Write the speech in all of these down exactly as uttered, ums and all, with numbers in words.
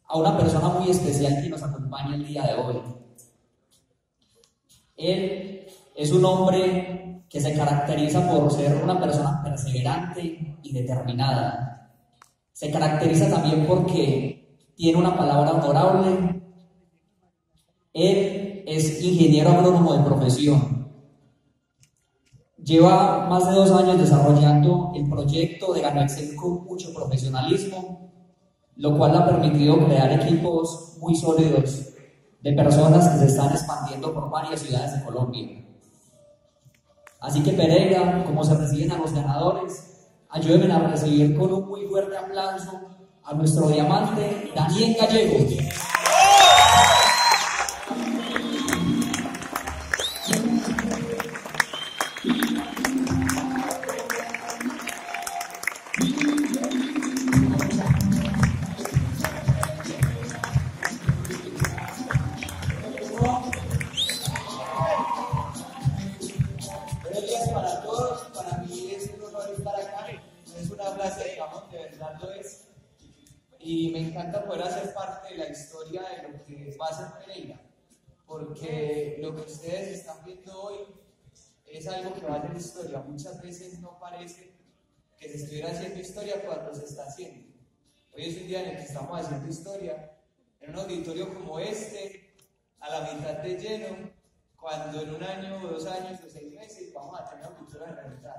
a una persona muy especial que nos acompaña el día de hoy. Él es un hombre que se caracteriza por ser una persona perseverante y determinada. Se caracteriza también porque tiene una palabra honorable. Él es ingeniero agrónomo de profesión. Lleva más de dos años desarrollando el proyecto de Ganoexcel con mucho profesionalismo, lo cual le ha permitido crear equipos muy sólidos de personas que se están expandiendo por varias ciudades de Colombia. Así que Pereira, como se reciben a los ganadores, ayúdenme a recibir con un muy fuerte aplauso a nuestro diamante Daniel Gallego. Y me encanta poder hacer parte de la historia de lo que va a ser Pereira, porque lo que ustedes están viendo hoy es algo que va a ser historia. Muchas veces no parece que se estuviera haciendo historia cuando se está haciendo. Hoy es un día en el que estamos haciendo historia, en un auditorio como este, a la mitad de lleno, cuando en un año, o dos años, o seis meses vamos a tener una cultura de realidad.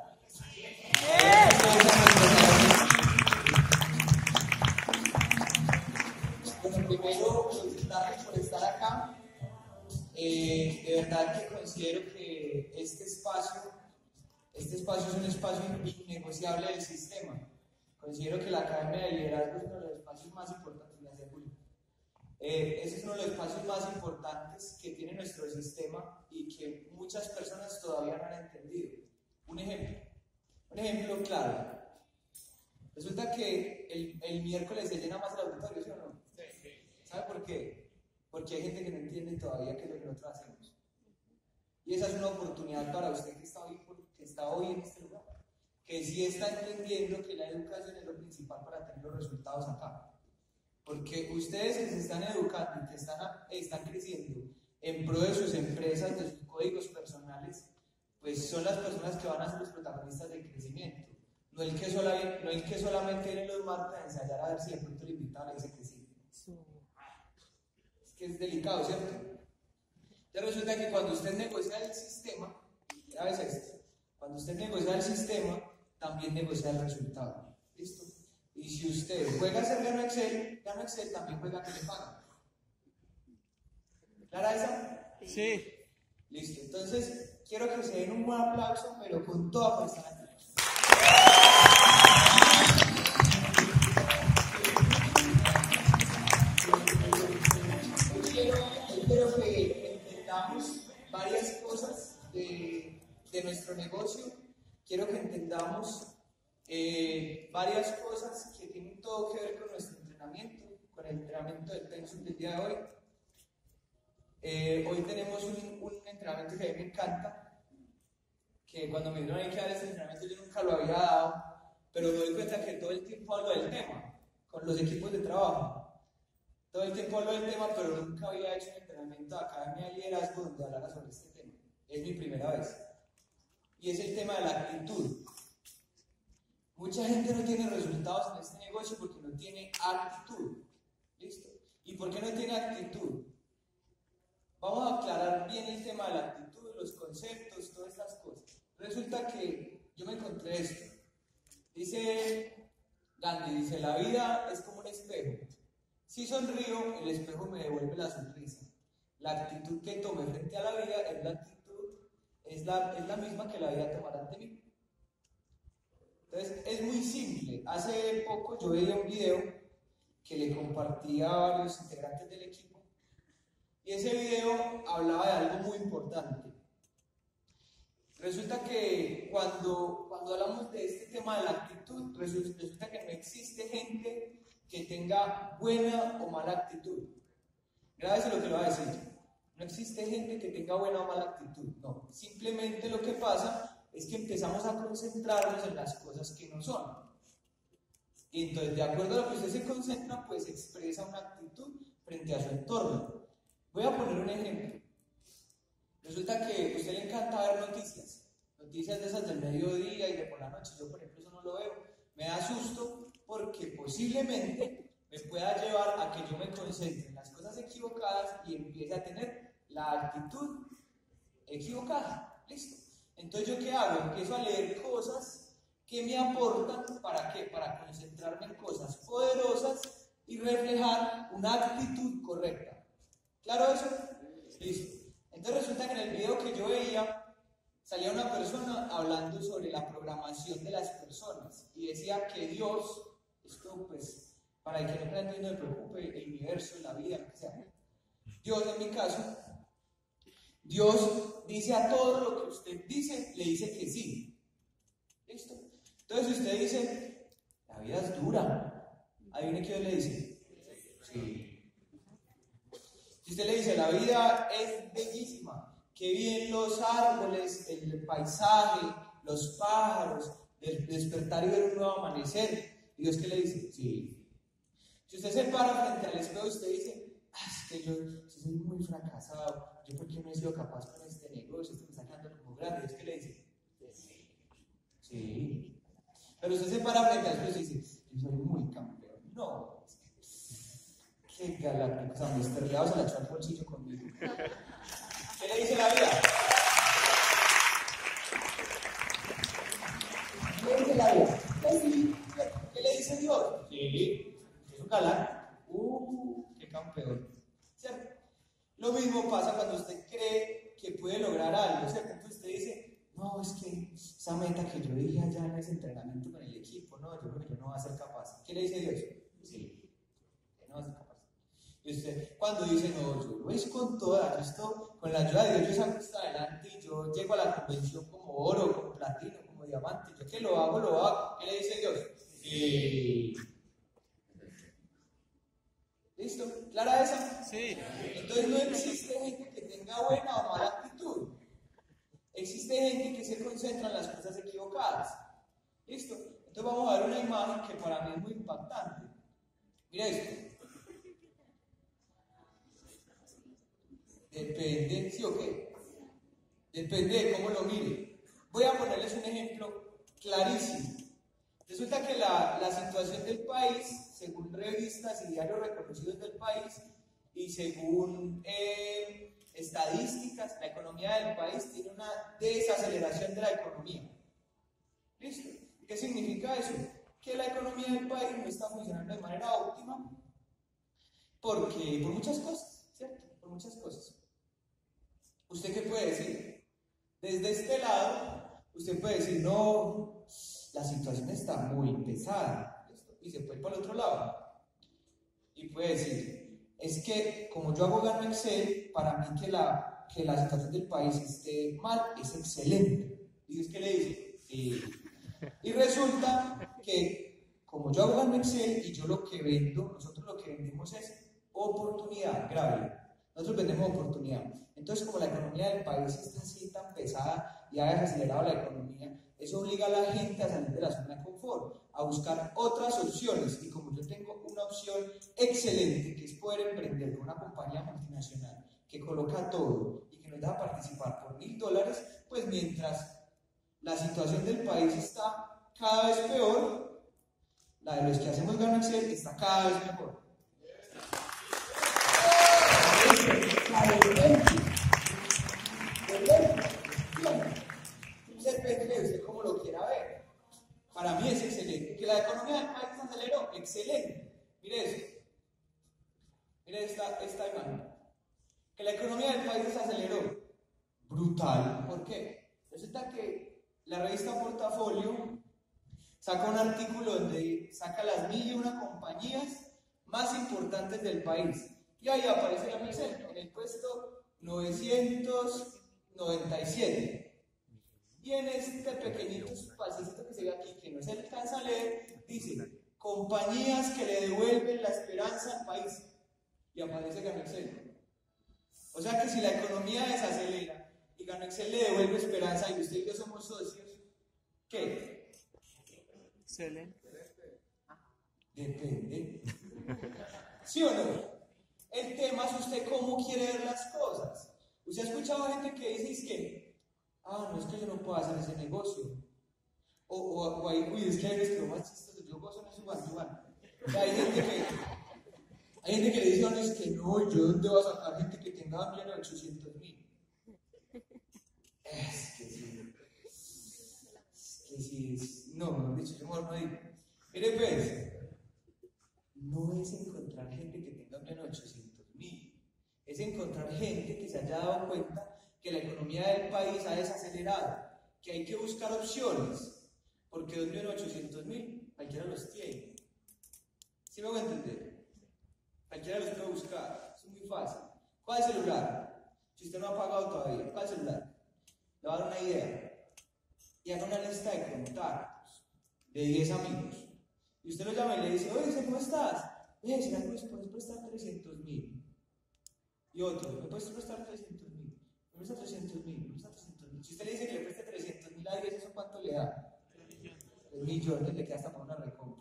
Bueno, primero, felicitarles por estar acá. Eh, de verdad que considero que este espacio, este espacio es un espacio innegociable del sistema. Considero que la Academia de Liderazgo es uno de los espacios más importantes de hacer Julio. Eh, ese es uno de los espacios más importantes que tiene nuestro sistema y que muchas personas todavía no han entendido. Un ejemplo, un ejemplo claro. Resulta que el, el miércoles se llena más el auditorio, ¿sí o no? ¿Sabe por qué? Porque hay gente que no entiende todavía qué es lo que nosotros hacemos. Y esa es una oportunidad para usted que está hoy, que está hoy en este lugar, que sí está entendiendo que la educación es lo principal para tener los resultados acá. Porque ustedes que se están educando y que están, están creciendo en pro de sus empresas, de sus códigos personales, pues son las personas que van a ser los protagonistas del crecimiento. No el que, sola, no el que solamente vienen los martes a ensayar a ver si de pronto el invitado le dice que sí. Es que es delicado, ¿cierto? Entonces resulta que cuando usted negocia el sistema, ya ves esto, cuando usted negocia el sistema, también negocia el resultado. ¿Listo? Y si usted juega a hacer Ganoexcel, Ganoexcel también juega a que le pagan. ¿Clara esa? Sí. Listo. Entonces, quiero que se den un buen aplauso, pero con toda fuerza. Quiero que entendamos varias cosas de, de nuestro negocio. Quiero que entendamos eh, varias cosas que tienen todo que ver con nuestro entrenamiento, con el entrenamiento del Pensum del día de hoy. Eh, hoy tenemos un, un entrenamiento que a mí me encanta, que cuando me dieron ahí que dar este entrenamiento yo nunca lo había dado, pero me doy cuenta que todo el tiempo hablo del tema, con los equipos de trabajo. Todo el tiempo hablo del tema, pero nunca había hecho un entrenamiento de Academia de Liderazgo donde hablara sobre este tema. Es mi primera vez. Y es el tema de la actitud. Mucha gente no tiene resultados en este negocio porque no tiene actitud. ¿Listo? ¿Y por qué no tiene actitud? Vamos a aclarar bien el tema de la actitud, los conceptos, todas estas cosas. Resulta que yo me encontré esto. Dice Gandhi, dice, la vida es como un espejo. Si sonrío, el espejo me devuelve la sonrisa. La actitud que tome frente a la vida es la actitud, es la, es la misma que la vida tomará ante mí. Entonces, es muy simple. Hace poco yo veía un video que le compartía a varios integrantes del equipo y ese video hablaba de algo muy importante. Resulta que cuando, cuando hablamos de este tema de la actitud, resulta, resulta que no existe gente que tenga buena o mala actitud. Grábese lo que lo va a decir. No existe gente que tenga buena o mala actitud. No, simplemente lo que pasa es que empezamos a concentrarnos en las cosas que no son. Y entonces, de acuerdo a lo que usted se concentra, pues expresa una actitud frente a su entorno. Voy a poner un ejemplo. Resulta que a usted le encanta ver noticias, noticias de esas del mediodía y de por la noche. Yo, por ejemplo, eso no lo veo. Me da susto porque posiblemente me pueda llevar a que yo me concentre en las cosas equivocadas y empiece a tener la actitud equivocada. ¿Listo? Entonces, ¿yo qué hago? Empiezo a leer cosas que me aportan, ¿para qué? Para concentrarme en cosas poderosas y reflejar una actitud correcta. ¿Claro eso? Listo. Entonces resulta que en el video que yo veía salía una persona hablando sobre la programación de las personas y decía que Dios, esto pues, para el que no crea, no me preocupe, el universo, la vida, lo que sea. Dios, en mi caso, Dios dice a todo lo que usted dice, le dice que sí. ¿Listo? Entonces si usted dice, la vida es dura, adivine qué Dios le dice. Sí. Si usted le dice, la vida es bellísima, qué bien los árboles, el paisaje, los pájaros, el despertar y ver un nuevo amanecer, ¿y Dios qué le dice? Sí. Si usted se para frente al espejo y usted dice, ah, es que yo, yo soy muy fracasado, yo por qué no he sido capaz con este negocio, esto me está quedando como grande, ¿Dios qué le dice? Sí. Sí. Pero usted se para frente al espejo y dice, yo soy muy campeón. No. Qué galáctico, o sea, mister Leao se la echó al bolsillo conmigo. ¿Qué le dice la vida? ¿Qué le dice la vida? Pues sí. ¿Qué le dice Dios? Sí. Es un galán. Uh, qué campeón. ¿Cierto? Lo mismo pasa cuando usted cree que puede lograr algo, ¿cierto? Entonces usted dice, no, es que esa meta que yo dije allá en ese entrenamiento con el equipo, no, yo creo que yo no voy a ser capaz. ¿Qué le dice Dios? Sí. Que no va a ser capaz. Y usted, cuando dice, no, yo lo es con toda, yo estoy, con la ayuda de Dios, yo salgo hasta adelante y yo llego a la convención como oro, como platino, como diamante, yo que lo hago, lo hago. ¿Qué le dice Dios? Sí. ¿Listo? ¿Clara esa? Sí. Entonces no existe gente que tenga buena o mala actitud. Existe gente que se concentra en las cosas equivocadas. ¿Listo? Entonces vamos a ver una imagen que para mí es muy impactante. Mira esto. Depende, ¿sí o qué? Depende de cómo lo mire. Voy a ponerles un ejemplo clarísimo. Resulta que la, la situación del país, según revistas y diarios reconocidos del país, y según eh, estadísticas, la economía del país tiene una desaceleración de la economía. ¿Listo? ¿Qué significa eso? Que la economía del país no está funcionando de manera óptima, porque por muchas cosas, ¿cierto? Por muchas cosas. ¿Usted qué puede decir? Desde este lado, usted puede decir, no, la situación está muy pesada. ¿Listo? Y se puede ir para el otro lado. Y puede decir, es que como yo hago gano Excel, para mí que la, que la situación del país esté mal es excelente. ¿Y es que le dice? Sí. Y resulta que como yo hago gano Excel y yo lo que vendo, nosotros lo que vendemos es oportunidad, grave. Nosotros vendemos oportunidad. Entonces, como la economía del país está así tan pesada y ha desacelerado la economía, eso obliga a la gente a salir de la zona de confort, a buscar otras opciones. Y como yo tengo una opción excelente, que es poder emprender con una compañía multinacional que coloca todo y que nos da participar por mil dólares, pues mientras la situación del país está cada vez peor, la de los que hacemos gano Excel está cada vez mejor. La de depende de usted cómo lo quiera ver. Para mí es excelente. Que la economía del país se aceleró, excelente. Mire eso. Mire esta, esta imagen. Que la economía del país se aceleró, brutal. ¿Por qué? Resulta que la revista Portafolio saca un artículo donde saca las mil y una compañías más importantes del país. Y ahí aparece la Merced en el puesto novecientos noventa y siete. Y en este pequeñito espacito que se ve aquí, que no se alcanza a leer, dice, compañías que le devuelven la esperanza al país. Y aparece Gano Excel. O sea que si la economía desacelera y Gano Excel le devuelve esperanza y usted y yo somos socios, ¿qué? Excelente. Depende. ¿Sí o no? El tema es usted cómo quiere ver las cosas. Usted ha escuchado gente que dice es que, ah, no, es que yo no puedo hacer ese negocio. O, o, o hay, uy, es que hay veces que lo más chistoso, yo gozo en eso one-to-one. O sea, hay gente que, hay gente que le dice a uno, es que no, yo dónde voy a sacar gente que tenga un millón de ochocientos mil. Es que sí. Es que sí, es, no, mejor dicho, yo mejor no digo. Mire pues, no es encontrar gente que tenga un millón de ochocientos mil. Es encontrar gente que se haya dado cuenta que la economía del país ha desacelerado, que hay que buscar opciones. Porque dos millones ochocientos mil, cualquiera los tiene. ¿Sí me voy a entender? Cualquiera los puede buscar, es muy fácil. ¿Cuál celular? Si usted no ha pagado todavía, ¿cuál celular? Le voy a dar una idea. Y haga una lista de contactos de diez amigos. Y usted lo llama y le dice, oye, ¿cómo estás? Oye, ¿será que me puedes prestar trescientos mil? Y otro, ¿me puedes prestar trescientos mil? ¿Me presta trescientos mil? ¿Me presta trescientos mil? Si usted le dice que le preste trescientos mil a diez, ¿eso cuánto le da? tres millones, le queda hasta para una recompra.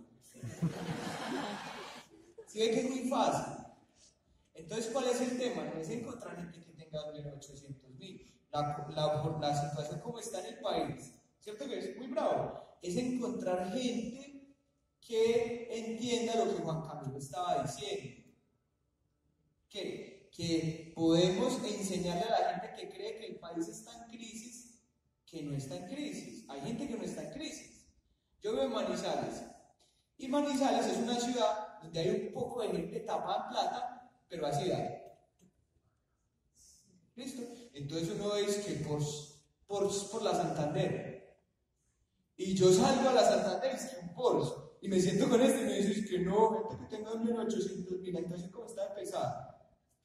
Si ve que es muy fácil. Entonces, ¿cuál es el tema? No es encontrar gente que tenga ochocientos mil. La, la, la situación como está en el país, ¿cierto que es muy bravo? Es encontrar gente que entienda lo que Juan Camilo estaba diciendo. Que, que podemos enseñarle a la gente que cree que el país está en crisis, que no está en crisis. Hay gente que no está en crisis. Yo vivo en Manizales, y Manizales es una ciudad donde hay un poco de gente tapada en plata, pero vacía. ¿Listo? Entonces uno ve que por, por, por la Santander, y yo salgo a la Santander y es que un Porsche, y me siento con este y me dices que no, gente que tenga un millón ochocientos mil, entonces ¿cómo está pesado?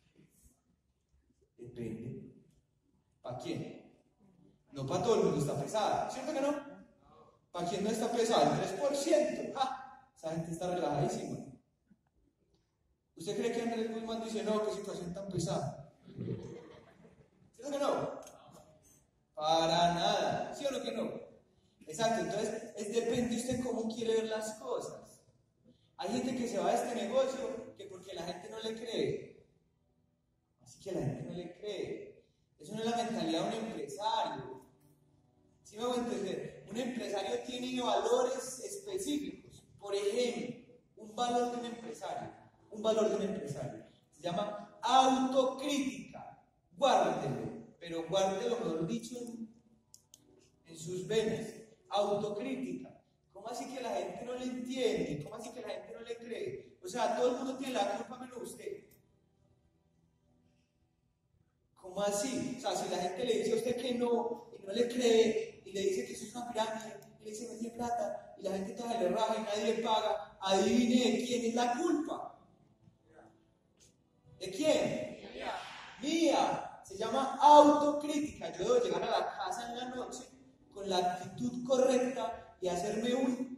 Depende. ¿Para quién? No para todo el mundo está pesado, ¿cierto que no? ¿Para quién no está pesado? El tres por ciento. ¡Ja! Esa gente está relajadísima. ¿Usted cree que Andrés Guzmán dice, no, qué situación tan pesada? ¿Sí o que no? Para nada. ¿Sí o no que no? Exacto. Entonces, es, depende usted cómo quiere ver las cosas. Hay gente que se va a este negocio que porque la gente no le cree. Así que la gente no le cree. Eso no es la mentalidad de un empresario. ¿Sí me voy a entender? Un empresario tiene valores específicos. Por ejemplo, un valor de un empresario. Un valor de un empresario. Se llama autocrítica. Guárdelo, pero guárdelo, mejor dicho, en, en sus venas. Autocrítica. ¿Cómo así que la gente no le entiende? ¿Cómo así que la gente no le cree? O sea, todo el mundo tiene la culpa menos usted. ¿Cómo así? O sea, si la gente le dice a usted que no y no le cree y le dice que eso es una pirámide y le dice que no tiene plata y la gente todavía le raja y nadie le paga, adivine de quién es la culpa. ¿De quién? Mía. Mía. Se llama autocrítica. Yo debo llegar a la casa en la noche con la actitud correcta y hacerme un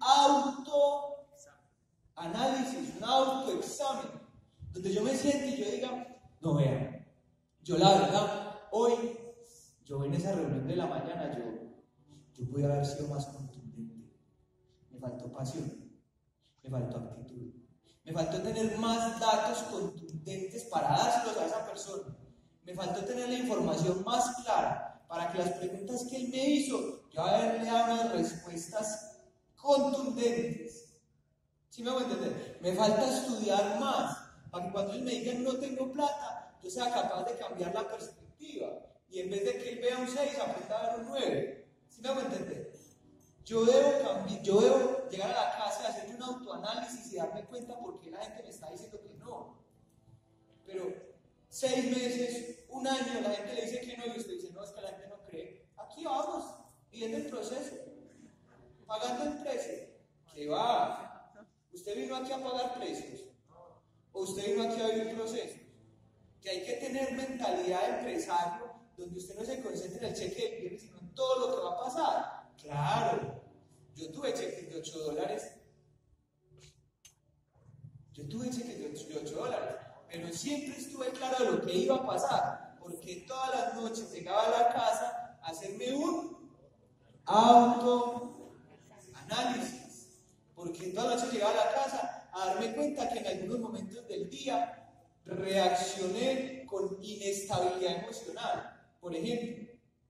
autoanálisis, un autoexamen, donde yo me siente y yo diga, no vean, yo la verdad, hoy, yo en esa reunión de la mañana, yo, yo pude haber sido más contundente. Me faltó pasión, me faltó actitud, me faltó tener más datos contundentes para dárselos a esa persona. Me faltó tener la información más clara para que las preguntas que él me hizo, yo haberle dado unas respuestas contundentes. ¿Sí me voy a entender? Me falta estudiar más para que cuando ellos me digan no tengo plata, yo sea capaz de cambiar la perspectiva y en vez de que él vea un seis, aprenda a ver un nueve. ¿Sí me voy a entender? Yo debo, cambiar, yo debo llegar a la casa y hacer un autoanálisis y darme cuenta por qué la gente me está diciendo que no. Pero seis meses, un año, la gente le dice que no y usted dice, no, es que la gente no cree. Aquí vamos, viendo el proceso, pagando el precio. ¿Qué va? ¿Usted vino aquí a pagar precios? ¿O usted vino aquí a vivir procesos? Que hay que tener mentalidad de empresario, donde usted no se concentre en el cheque del viernes, sino en todo lo que va a pasar. Claro, yo tuve cheques de ocho dólares. Yo tuve cheques de ocho dólares. Pero siempre estuve claro de lo que iba a pasar, porque todas las noches llegaba a la casa a hacerme un autoanálisis, porque todas las noches llegaba a la casa a darme cuenta que en algunos momentos del día reaccioné con inestabilidad emocional, por ejemplo.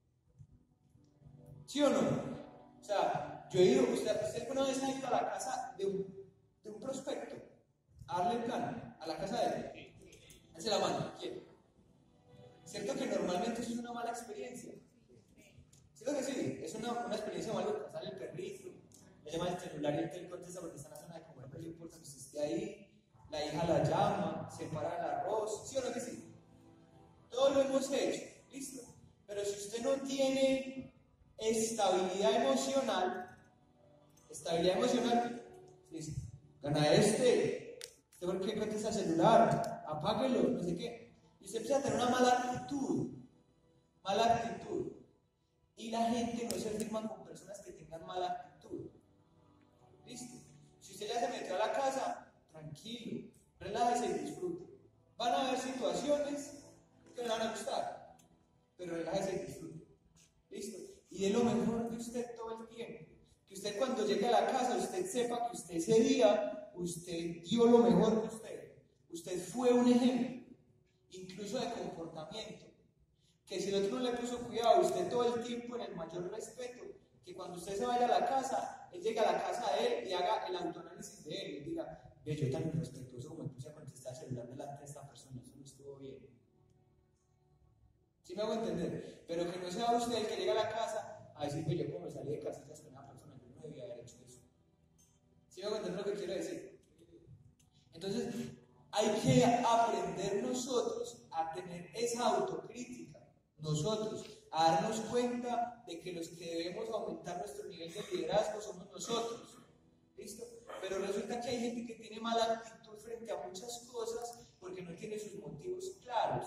¿Sí o no? O sea, yo he ido, usted, usted alguna vez ha ido a la casa de un, de un prospecto, a darle el plan, a la casa de él. Hace la mano, ¿quién? ¿Cierto que normalmente eso es una mala experiencia? ¿Cierto que sí? Es una, una experiencia maluca. Sale el perrito, le llama el celular y el tel contesta porque está en la zona de comer, pero no importa que usted esté ahí. La hija la llama, separa el arroz. ¿Sí o no que sí? Todo lo hemos hecho, ¿listo? Pero si usted no tiene estabilidad emocional, estabilidad emocional, ¿listo? Gana este. ¿Usted por qué contesta el celular? Apáguelo, no sé qué. Y usted empieza a tener una mala actitud. Mala actitud. Y la gente no se firma con personas que tengan mala actitud. ¿Listo? Si usted ya se metió a la casa, tranquilo, relájese y disfrute. Van a haber situaciones que le van a gustar, pero relájese y disfrute. ¿Listo? Y de lo mejor de usted todo el tiempo. Que usted cuando llegue a la casa, usted sepa que usted ese día, usted dio lo mejor de usted. Usted fue un ejemplo, incluso de comportamiento. Que si el otro no le puso cuidado, usted todo el tiempo en el mayor respeto, que cuando usted se vaya a la casa, él llegue a la casa de él y haga el autoanálisis de él y diga, ve, yo tan irrespetuoso como me puse a contestar el celular delante de esta persona, eso no estuvo bien. ¿Sí me hago entender? Pero que no sea usted el que llega a la casa a decir, pues yo como me salí de casillas con una persona, yo no debía haber hecho eso. ¿Sí me hago entender lo que quiero decir? Entonces, hay que aprender nosotros a tener esa autocrítica. Nosotros, a darnos cuenta de que los que debemos aumentar nuestro nivel de liderazgo somos nosotros. ¿Listo? Pero resulta que hay gente que tiene mala actitud frente a muchas cosas porque no tiene sus motivos claros.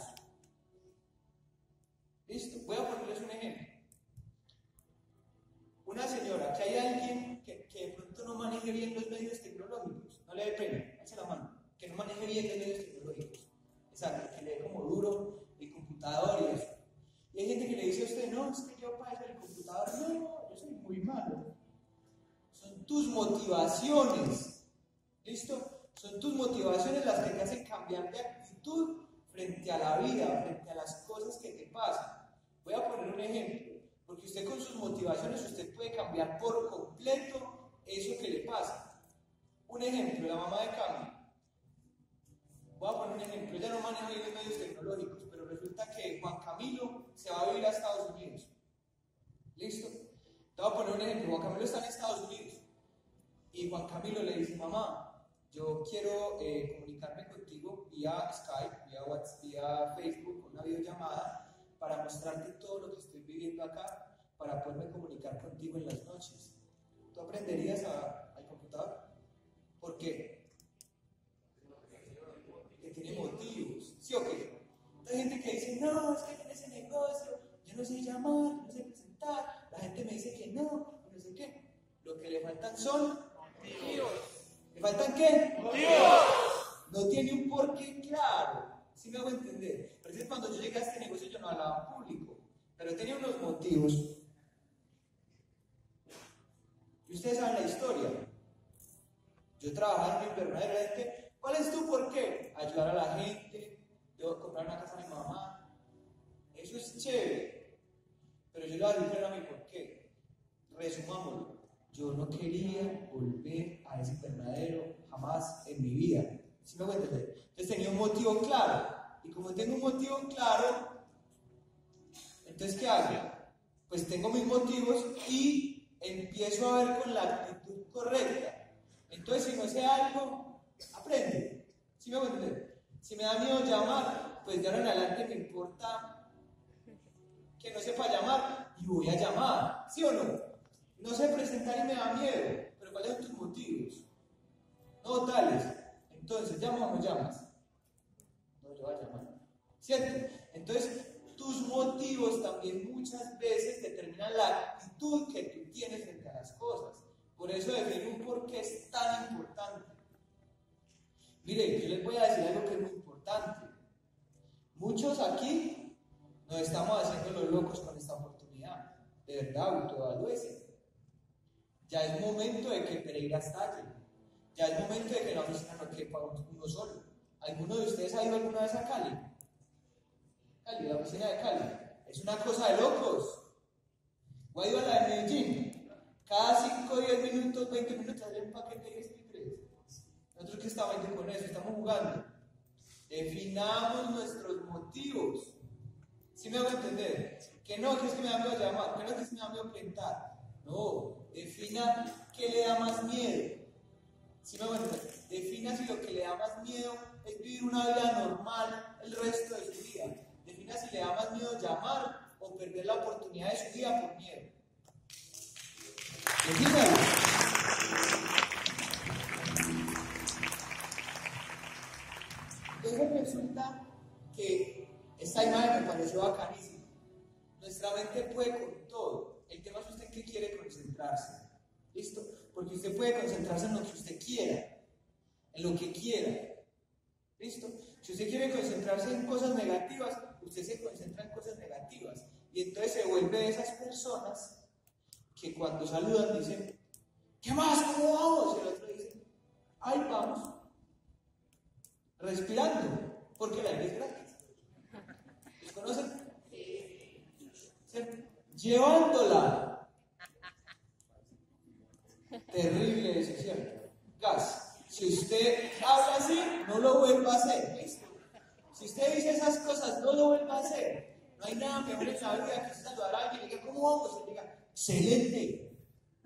¿Listo? Voy a ponerles un ejemplo. Una señora, que hay alguien que, que de pronto no maneje bien los medios tecnológicos, no le dé pena, eche la mano, que no maneje bien los medios tecnológicos. Exacto, que le dé como duro el computador y eso. Y hay gente que le dice a usted, no, es que yo para eso el computador, no, yo soy muy malo. Son tus motivaciones, ¿listo? Son tus motivaciones las que te hacen cambiar de actitud frente a la vida, frente a las cosas que te pasan. Voy a poner un ejemplo, porque usted con sus motivaciones, usted puede cambiar por completo eso que le pasa. Un ejemplo, la mamá de Cami. Voy a poner un ejemplo, ella no maneja bien los medios tecnológicos, pero resulta que Juan Camilo se va a vivir a Estados Unidos. ¿Listo? Te voy a poner un ejemplo, Juan Camilo está en Estados Unidos y Juan Camilo le dice, mamá, yo quiero eh, comunicarme contigo vía Skype, vía WhatsApp, vía Facebook, una videollamada, para mostrarte todo lo que estoy viviendo acá, para poderme comunicar contigo en las noches. ¿Tú aprenderías a, al computador? ¿Por qué? Que tiene motivos, ¿sí o qué? Hay gente que dice, no, es que en ese negocio yo no sé llamar, no sé presentar, la gente me dice que no, no sé qué. Lo que le faltan son motivos. ¿Le faltan qué? Motivos. No tiene un porqué claro, ¿sí me hago entender? Por eso cuando yo llegué a este negocio yo no hablaba en público, pero tenía unos motivos. Y ustedes saben la historia. Yo trabajaba en mi invernadero, la gente, ¿cuál es tu porqué? Ayudar a la gente, yo comprar una casa a mi mamá. Eso es chévere. Pero yo le voy a decir a mi porqué. Resumámoslo. Yo no quería volver a ese invernadero jamás en mi vida. ¿Sí me voy a entender? Entonces tenía un motivo claro. Y como tengo un motivo claro, entonces ¿qué hago? Pues tengo mis motivos y empiezo a ver con la actitud correcta. Entonces, si no sé algo, aprende. ¿Sí me voy a entender? Si me da miedo llamar, pues de ahora en adelante me importa que no sepa llamar y voy a llamar. ¿Sí o no? No sé presentar y me da miedo, pero ¿cuáles son tus motivos? No, tales. Entonces, ¿llamas o no llamas? No, yo voy a llamar. ¿Cierto? Entonces, tus motivos también muchas veces determinan la actitud que tú tienes frente a las cosas. Por eso definir un porqué es tan importante. Mire, yo les voy a decir algo que es muy importante. Muchos aquí nos estamos haciendo los locos con esta oportunidad. De verdad, autoevalúese. Ya es momento de que Pereira estalle. Ya es momento de que la oficina no quepa uno solo. ¿Alguno de ustedes ha ido alguna vez a Cali? Cali, la oficina de Cali. Es una cosa de locos. ¿O ha ido a la de Medellín? Cada cinco, diez minutos, veinte minutos hay un paquete de tres. Nosotros que estamos con eso, estamos jugando. Definamos nuestros motivos. ¿Sí me voy a entender? Que no, que es que me da miedo llamar, que no, que es que me da miedo pintar. No, defina qué le da más miedo. ¿Sí me voy a entender? Defina si lo que le da más miedo es vivir una vida normal el resto de su vida. Defina si le da más miedo llamar o perder la oportunidad de su vida por miedo. Defínalo. Entonces resulta que esta imagen me pareció bacanísima. Nuestra mente puede con todo. El tema es usted en qué quiere concentrarse. ¿Listo? Porque usted puede concentrarse en lo que usted quiera. En lo que quiera. ¿Listo? Si usted quiere concentrarse en cosas negativas, usted se concentra en cosas negativas. Y entonces se vuelve de esas personas que cuando saludan dicen, ¿qué más? ¿Cómo vamos? Y el otro dice, ahí vamos. Respirando, porque el aire es gratis. ¿Los conocen? ¿Cierto? Llevándola. Terrible decisión. Gas. Si usted habla así, no lo vuelva a hacer. ¿Listo? Si usted dice esas cosas, no lo vuelva a hacer. No hay nada mejor en la vida que saludar a alguien y diga, ¿cómo vamos? Y diga, excelente.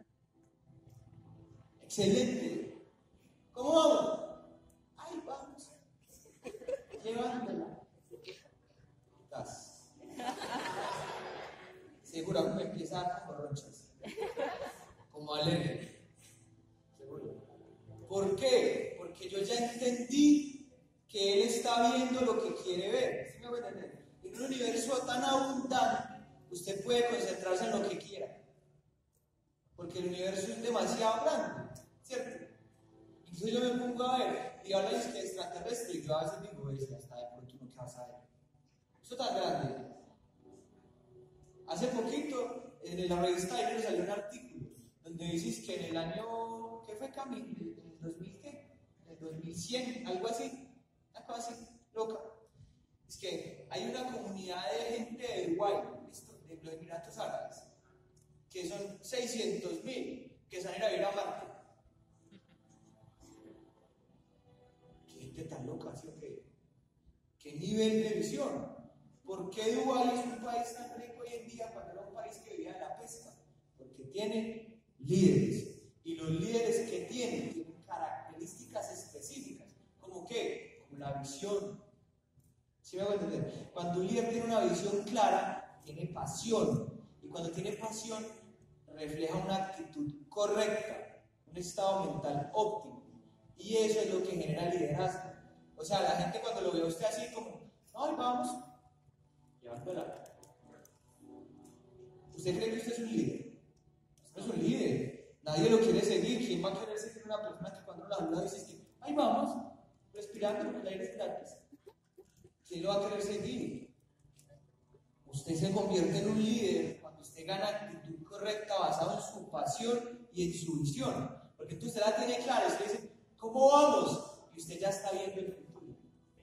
Excelente. ¿Cómo vamos? Ahí vamos. Llevándola. Gas. Seguro que empieza a dar como ronchas. Como alergia. Seguro. ¿Por qué? Porque yo ya entendí que él está viendo lo que quiere ver. ¿Sí me voy a entender? En un universo tan abundante, usted puede concentrarse en lo que quiera. Porque el universo es demasiado grande, ¿cierto? Entonces yo me pongo a ver y habla de extraterrestre y yo a veces digo, ves, hasta de pronto uno que vas a ver. Eso tan grande. Hace poquito en la revista Aire salió un artículo donde dices que en el año, ¿qué fue Camilo? ¿En el dos mil qué? En el dos mil cien, algo así, una cosa así, loca. Es que hay una comunidad de gente de Dubái, ¿listo? De los Emiratos Árabes, que son seiscientos mil que se van a ir a vivir a Marte. ¿Qué gente tan loca, sí o qué? ¿Qué nivel de visión? ¿Por qué Dubái es un país tan rico hoy en día cuando era un país que vivía de la pesca? Porque tiene líderes. Y los líderes que tienen tienen características específicas. ¿Cómo qué? Como la visión. ¿Sí me voy a entender? Cuando un líder tiene una visión clara, tiene pasión. Y cuando tiene pasión, refleja una actitud correcta, un estado mental óptimo. Y eso es lo que genera liderazgo. O sea, la gente cuando lo ve a usted así como, ay, vamos, llevándola. ¿Usted cree que usted es un líder? Usted no es un líder. Nadie lo quiere seguir. ¿Quién va a querer seguir una persona que cuando la habla dice, ay, vamos, respirando porque el aire es gratis? ¿Quién lo va a querer seguir? Usted se convierte en un líder cuando usted gana actitud correcta basada en su pasión y en su visión. Porque entonces usted la tiene clara. Usted dice, ¿cómo vamos? Y usted ya está viendo el futuro.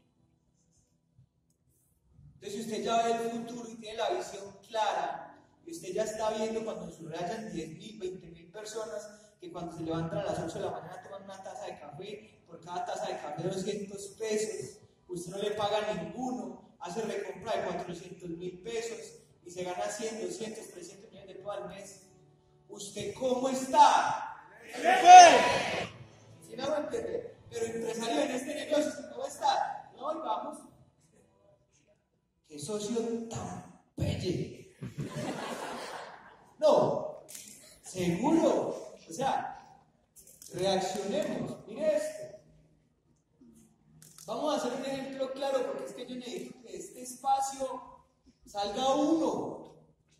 Entonces, si usted ya ve el futuro y tiene la visión clara, y usted ya está viendo cuando en su red hayan diez mil, veinte mil personas que cuando se levantan a las ocho de la mañana toman una taza de café, por cada taza de café doscientos pesos, usted no le paga ninguno, hace recompra de cuatrocientos mil pesos y se gana cien, doscientos, trescientos millones de pesos al mes. ¿Usted cómo está? ¿Sí me va a entender? Pero empresario en este negocio, ¿cómo está? No, y vamos. ¡Qué socio tan pelle! No, seguro. O sea, reaccionemos. Mire esto. Vamos a hacer un ejemplo claro porque es que yo necesito que de este espacio salga uno.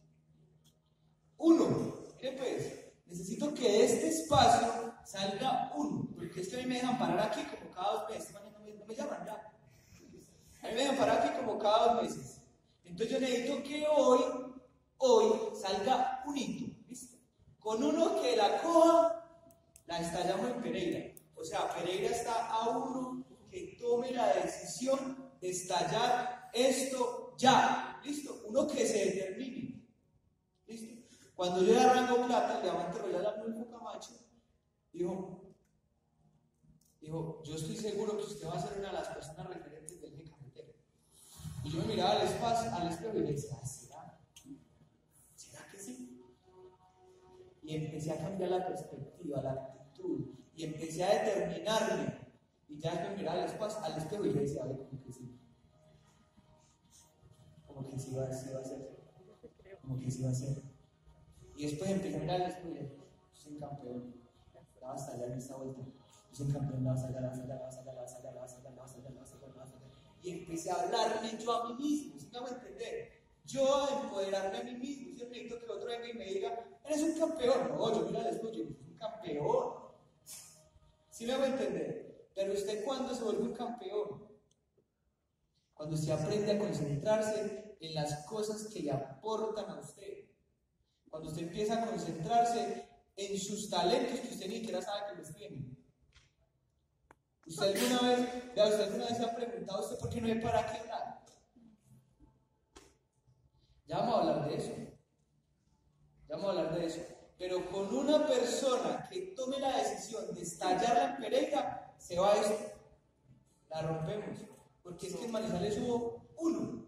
Uno. Mire pues, necesito que de este espacio salga uno. Porque es que a mí me dejan parar aquí como cada dos meses. No me, no me llaman ya. A mí me dejan parar aquí como cada dos meses. Entonces yo necesito que hoy, hoy salga un hito. ¿Listo? Con uno que la coja, la estallamos en Pereira. O sea, Pereira está a uno que tome la decisión de estallar esto ya. ¿Listo? Uno que se determine. ¿Listo? Cuando yo le arranco plata, le avante royal a Arnulfo Camacho, dijo, dijo, yo estoy seguro que usted va a ser una de las personas referentes del eje cafetero. Y yo me miraba al espacio, al espejo y le decía, ¿será? ¿Será que sí? Y empecé a cambiar la perspectiva, la actitud, y empecé a determinarme. Y ya me miraba al espacio, al espejo y le decía, a ver, como que sí. Como que sí va, sí va a ser. Como que sí va a ser. Y después empecé a mirar al espejo y le dije, yo soy campeón. La vas a estallar en esta vuelta. Yo soy campeón, la vas a sacar, la vas a sacar, la vas a sacar, la vas a sacar, la vas a sacar, la vas a sacar, la vas a sacar, la vas a sacar. Y empecé a hablarme yo a mí mismo, ¿sí me hago entender? Yo a empoderarme a mí mismo. Yo necesito que otro venga y me diga, eres un campeón. No, yo mira al espejo y digo, soy un campeón. ¿Sí me hago entender? Pero usted, ¿cuándo se vuelve un campeón? Cuando usted aprende a concentrarse en las cosas que le aportan a usted. Cuando usted empieza a concentrarse en sus talentos que usted ni siquiera sabe que los tiene. ¿Usted alguna vez, ya usted alguna vez se ha preguntado usted por qué no hay para qué hablar? Ya vamos a hablar de eso. Ya vamos a hablar de eso. Pero con una persona que tome la decisión de estallarla en Pereira, se va esto. La rompemos. Porque es que en Manizales hubo uno.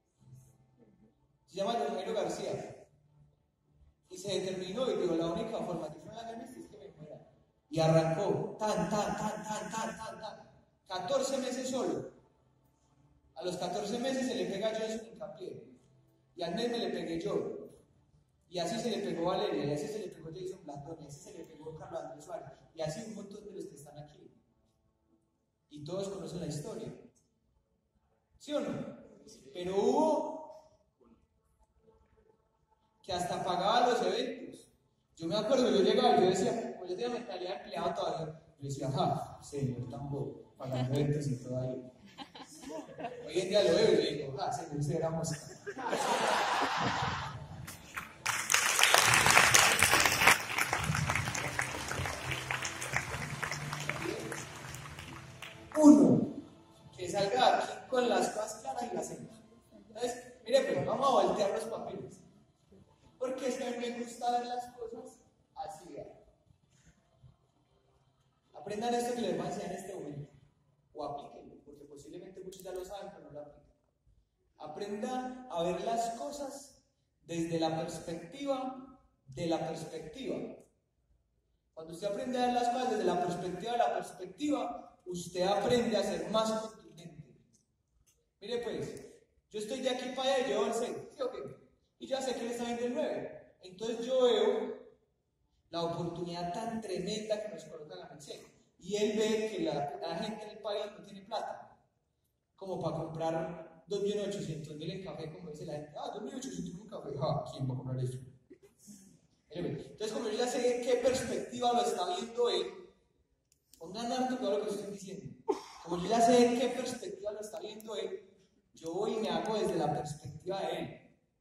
Se llama John Jairo García. Y se determinó y dijo, la única forma que yo no la gane es que me muera. Y arrancó, tan, tan, tan, tan, tan, tan, tan. catorce meses solo. A los catorce meses se le pega a Johnson Hincapié. Y al mes me le pegué yo. Y así se le pegó Valeria, y así se le pegó Jason Blandón, y así se le pegó Carlos Andrés Suárez. Y así un montón de los que están aquí. Y todos conocen la historia. ¿Sí o no? Pero hubo que hasta pagaba los eventos. Yo me acuerdo, yo llegaba y yo decía, como yo tenía mentalidad de empleado todavía, yo decía, ajá, señor Tambo, pagando eventos y todo ahí. Hoy en día lo veo y le digo, ah, señor, usted era mosca. Uno, que salga de aquí con las cosas claras y las hembras. Entonces, mire, pues vamos a voltear los papeles. Porque es que a mí me gusta ver las cosas así. ¿Verdad? Aprendan esto que les voy a enseñar en este momento. O aplíquenlo, porque posiblemente muchos ya lo saben, pero no lo aplican. Aprendan a ver las cosas desde la perspectiva de la perspectiva. Cuando usted aprende a ver las cosas desde la perspectiva de la perspectiva, usted aprende a ser más contundente. Mire pues, yo estoy de aquí para allá y llevo el seis, ¿sí o qué? Y ya sé que él está viendo el nueve. Entonces yo veo la oportunidad tan tremenda que nos colocan en el seis. Y él ve que la, la gente en el país no tiene plata, como para comprar dos millones ochocientos mil en café, como dice la gente. Ah, dos millones ochocientos mil en café. Ah, ¿quién va a comprar eso? Entonces, como yo ya sé qué perspectiva lo está viendo él, pongan harto todo lo que estoy diciendo. Como yo ya sé qué perspectiva lo está viendo él, yo voy y me hago desde la perspectiva de él.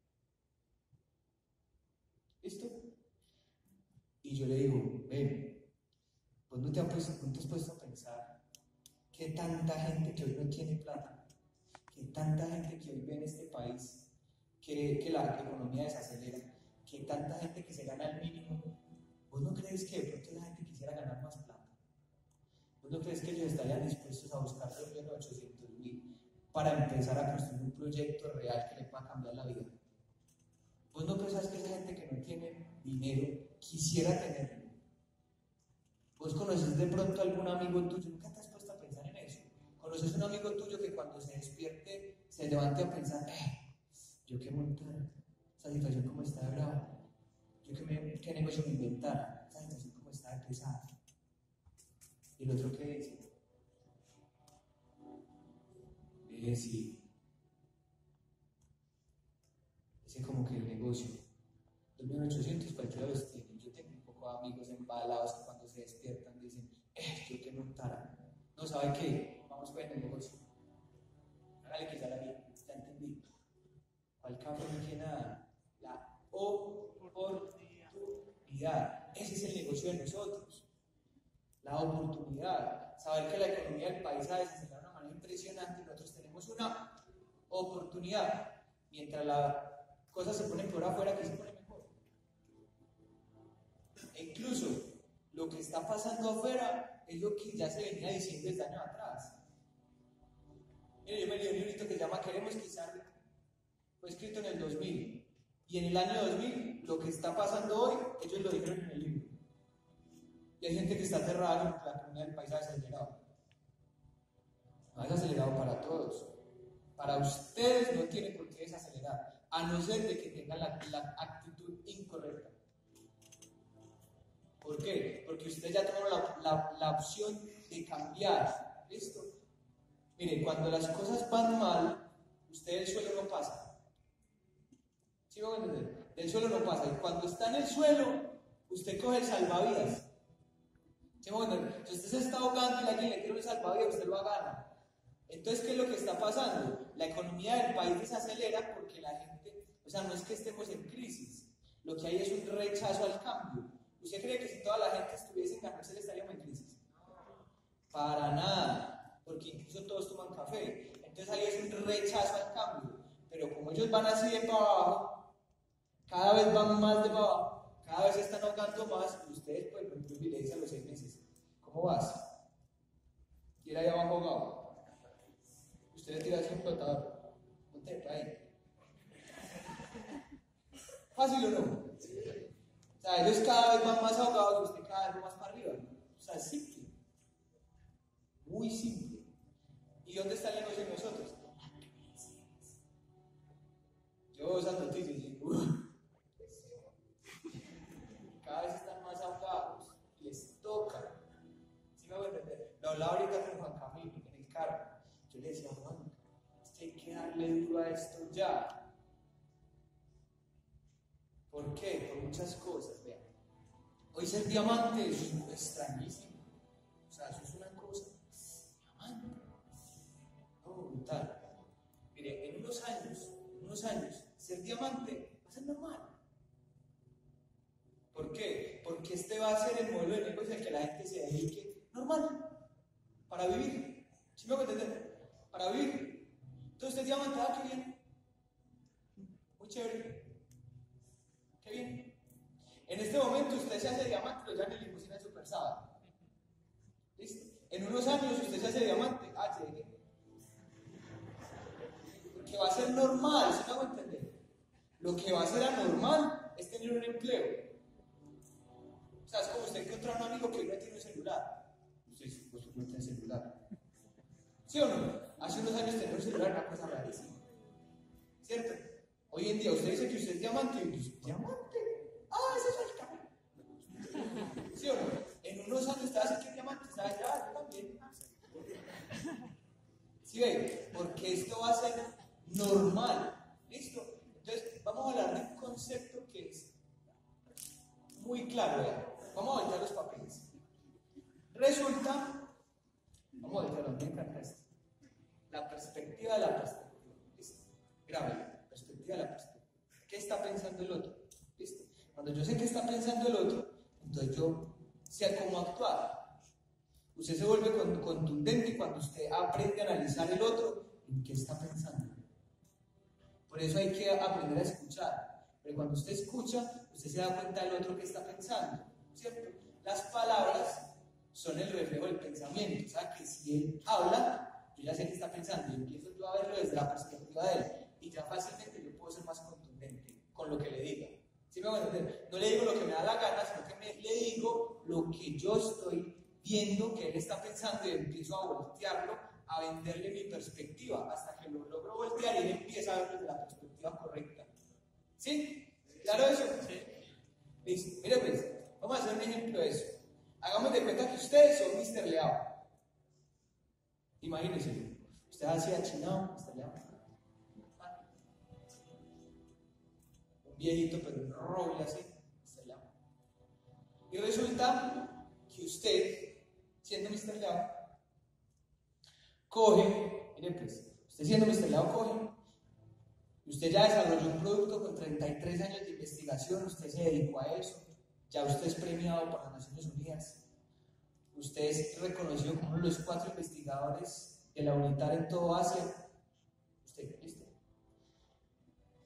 ¿Listo? Y yo le digo, ven, pues no te has puesto, no te has puesto a pensar que tanta gente que hoy no tiene plata, que tanta gente que hoy ve en este país que, que la economía desacelera, que tanta gente que se gana el mínimo, ¿vos no crees que de pronto la gente quisiera ganar más plata? ¿Vos no crees que ellos estarían dispuestos a buscar dos millones ochocientos mil para empezar a construir un proyecto real que les va a cambiar la vida? ¿Vos no pensás que esa gente que no tiene dinero quisiera tenerlo? ¿Vos conoces de pronto a algún amigo tuyo? ¿Nunca te has puesto a pensar en eso? ¿Conoces a un amigo tuyo que cuando se despierte se levante a pensar, eh, yo qué montar, esa situación como está de brava, yo qué, me, qué negocio me inventar, esa situación como está de pesada? ¿Y el otro qué dice? Eh, sí. Ese como que el negocio, dos millones ochocientos cualquiera los tiene. Yo tengo un poco de amigos embalados que cuando se despiertan dicen, eh, yo qué montara. No sabe qué, vamos con el negocio. Hágale que ya la vi, ya entendí. ¿Cuál cambio no tiene nada? La oportunidad. Ese es el negocio de nosotros. La oportunidad. una oportunidad. Mientras la cosa se pone peor afuera, aquí se pone mejor. E incluso lo que está pasando afuera es lo que ya se venía diciendo desde años atrás. Mire, yo me leí un librito que se llama Queremos Quizás, fue escrito en el dos mil. Y en el año dos mil, lo que está pasando hoy, ellos lo dijeron en el libro. Y hay gente que está aterrada porque la economía del país ha acelerado. No es acelerado para todos. Para ustedes no tiene por qué desacelerar, a no ser de que tengan la, la actitud incorrecta. ¿Por qué? Porque ustedes ya tomaron la, la, la opción de cambiar. ¿Listo? Miren, cuando las cosas van mal, usted del suelo no pasa. ¿Sí me van a entender? Del suelo no pasa. Y cuando está en el suelo, usted coge el salvavidas. ¿Sí me van a entender? Si usted se está ahogando y alguien le tira el salvavidas, usted lo agarra. Entonces, ¿qué es lo que está pasando? La economía del país desacelera porque la gente, o sea, no es que estemos en crisis, lo que hay es un rechazo al cambio. ¿Usted cree que si toda la gente estuviese en cárcel estaríamos en crisis? Para nada, porque incluso todos toman café. Entonces ahí es un rechazo al cambio. Pero como ellos van así de para abajo, cada vez van más de para abajo, cada vez se están ahogando más, y ustedes, pues, por ejemplo, le dicen a los seis meses, ¿cómo vas? Y él ahí abajo ahogado. Usted le tira así un flotador, ponte ahí. ¿Fácil o no? O sea, ellos cada vez van más ahogados y usted cada vez va más para arriba. O sea, es simple. Muy simple. ¿Y dónde está el negocio de nosotros? Yo veo esas noticias y digo, uff. Cada vez están más ahogados. Les toca. ¿Sí me voy a entender? Lo hablaba ahorita con Juan Camilo en el carro. Yo le decía, Juan, hay que darle duro a esto ya. ¿Por qué? Por muchas cosas, vean. Hoy ser diamante es extrañísimo. O sea, eso es una cosa. Diamante. No, brutal. Mire, en unos años, en unos años, ser diamante va a ser normal. ¿Por qué? Porque este va a ser el modelo de negocio al que la gente se dedique normal. Para vivir. ¿Sí me voy a entender? Para vivir. Entonces, el diamante, ah, qué bien. Muy chévere. Qué bien. En este momento usted se hace diamante, lo llama en limusina super sábado. ¿Listo? En unos años usted se hace diamante, ah, llegué. Porque va a ser normal, ¿sí me hago entender? Lo que va a ser anormal es tener un empleo. O sea, es como usted encontrar a un amigo que hoy no tiene un celular. Usted dice, pues no tiene celular. ¿Sí o no? Hace unos años tener un celular era una cosa rarísima. ¿Cierto? Hoy en día usted dice que usted es diamante y dice, ¿diamante? Ah, ese es el camino. ¿Sí o no? En unos años usted va a decir que es diamante, ¿sabe? Ya, yo también. ¿Sí ve? Porque esto va a ser normal. ¿Listo? Entonces, vamos a hablar de un concepto que es muy claro. ¿Vean? Vamos a voltear los papeles. Resulta, vamos a voltearlo, me encanta esto. La perspectiva de la perspectiva. ¿Listo? Grave. Perspectiva de la perspectiva. ¿Qué está pensando el otro? ¿Listo? Cuando yo sé qué está pensando el otro, entonces yo sé cómo actuar. Usted se vuelve contundente cuando usted aprende a analizar el otro en qué está pensando. Por eso hay que aprender a escuchar. Pero cuando usted escucha, usted se da cuenta del otro que está pensando. ¿Cierto? Las palabras son el reflejo del pensamiento. O sea, que si él habla, yo ya sé qué está pensando y empiezo yo a verlo desde la perspectiva de él. Y ya fácilmente yo puedo ser más contundente con lo que le diga. ¿Sí me van a entender? No le digo lo que me da la gana, sino que me, le digo lo que yo estoy viendo que él está pensando y empiezo a voltearlo, a venderle mi perspectiva, hasta que lo logro voltear y él empieza a verlo desde la perspectiva correcta. ¿Sí? ¿Claro eso? Sí. Listo. Mire pues, vamos a hacer un ejemplo de eso. Hagamos de cuenta que ustedes son mister Leao. Imagínense, usted así achinado, mister Leao. Un viejito, pero un roble así, mister Leao. Y resulta que usted, siendo mister Leao, coge, mire pues, usted siendo mister Leao coge, usted ya desarrolló un producto con treinta y tres años de investigación, usted se dedicó a eso, ya usted es premiado por las Naciones Unidas, usted es reconocido como uno de los cuatro investigadores de la UNITAR en todo Asia,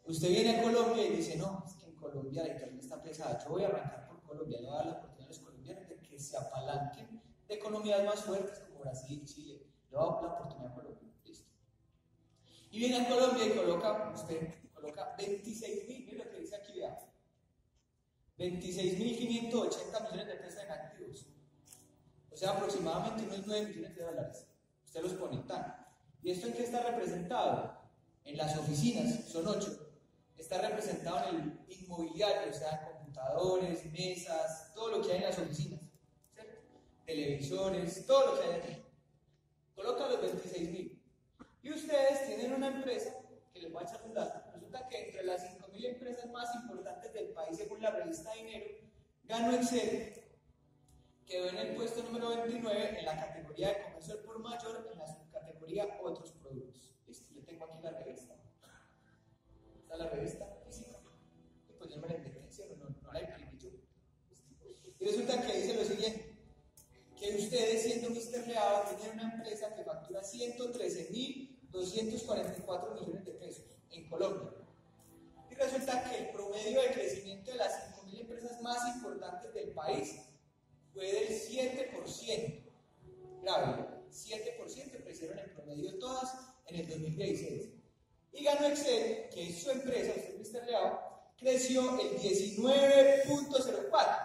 Usted viene a Colombia y dice, no, es que en Colombia la internet está pesada, yo voy a arrancar por Colombia, le voy a dar la oportunidad a los colombianos de que se apalanquen de economías más fuertes como Brasil, Chile, le voy a dar la oportunidad a Colombia, listo. Y viene a Colombia y coloca, usted coloca veintiséis mil, mire lo que dice aquí, vea, veintiséis mil quinientos ochenta millones de pesos en activos, o sea, aproximadamente unos nueve millones de dólares, usted los pone tan. ¿Y esto en qué está representado? En las oficinas, son ocho. Está representado en el inmobiliario, o sea, computadores, mesas, todo lo que hay en las oficinas, ¿cierto? Televisores, todo lo que hay aquí. Coloca los veintiséis mil. Y ustedes tienen una empresa que les va a echar un dato. Resulta que entre las cinco mil empresas más importantes del país, según la revista Dinero, Gano Excel quedó en el puesto número veintinueve en la categoría de comercio al por mayor, en la subcategoría otros productos. Listo, yo tengo aquí la revista. Está la revista física. Y pues yo me la inventé, no, no la imprimí yo. Y resulta que dice lo siguiente: que ustedes, siendo mister Leao, tienen una empresa que factura ciento trece mil doscientos cuarenta y cuatro millones de pesos en Colombia. Y resulta que el promedio de crecimiento de las cinco mil empresas más importantes del país fue del siete por ciento. Grave, siete por ciento crecieron en promedio todas en el dos mil dieciséis. Y Gano Excel, que es su empresa, usted mister Leao, creció el diecinueve punto cero cuatro.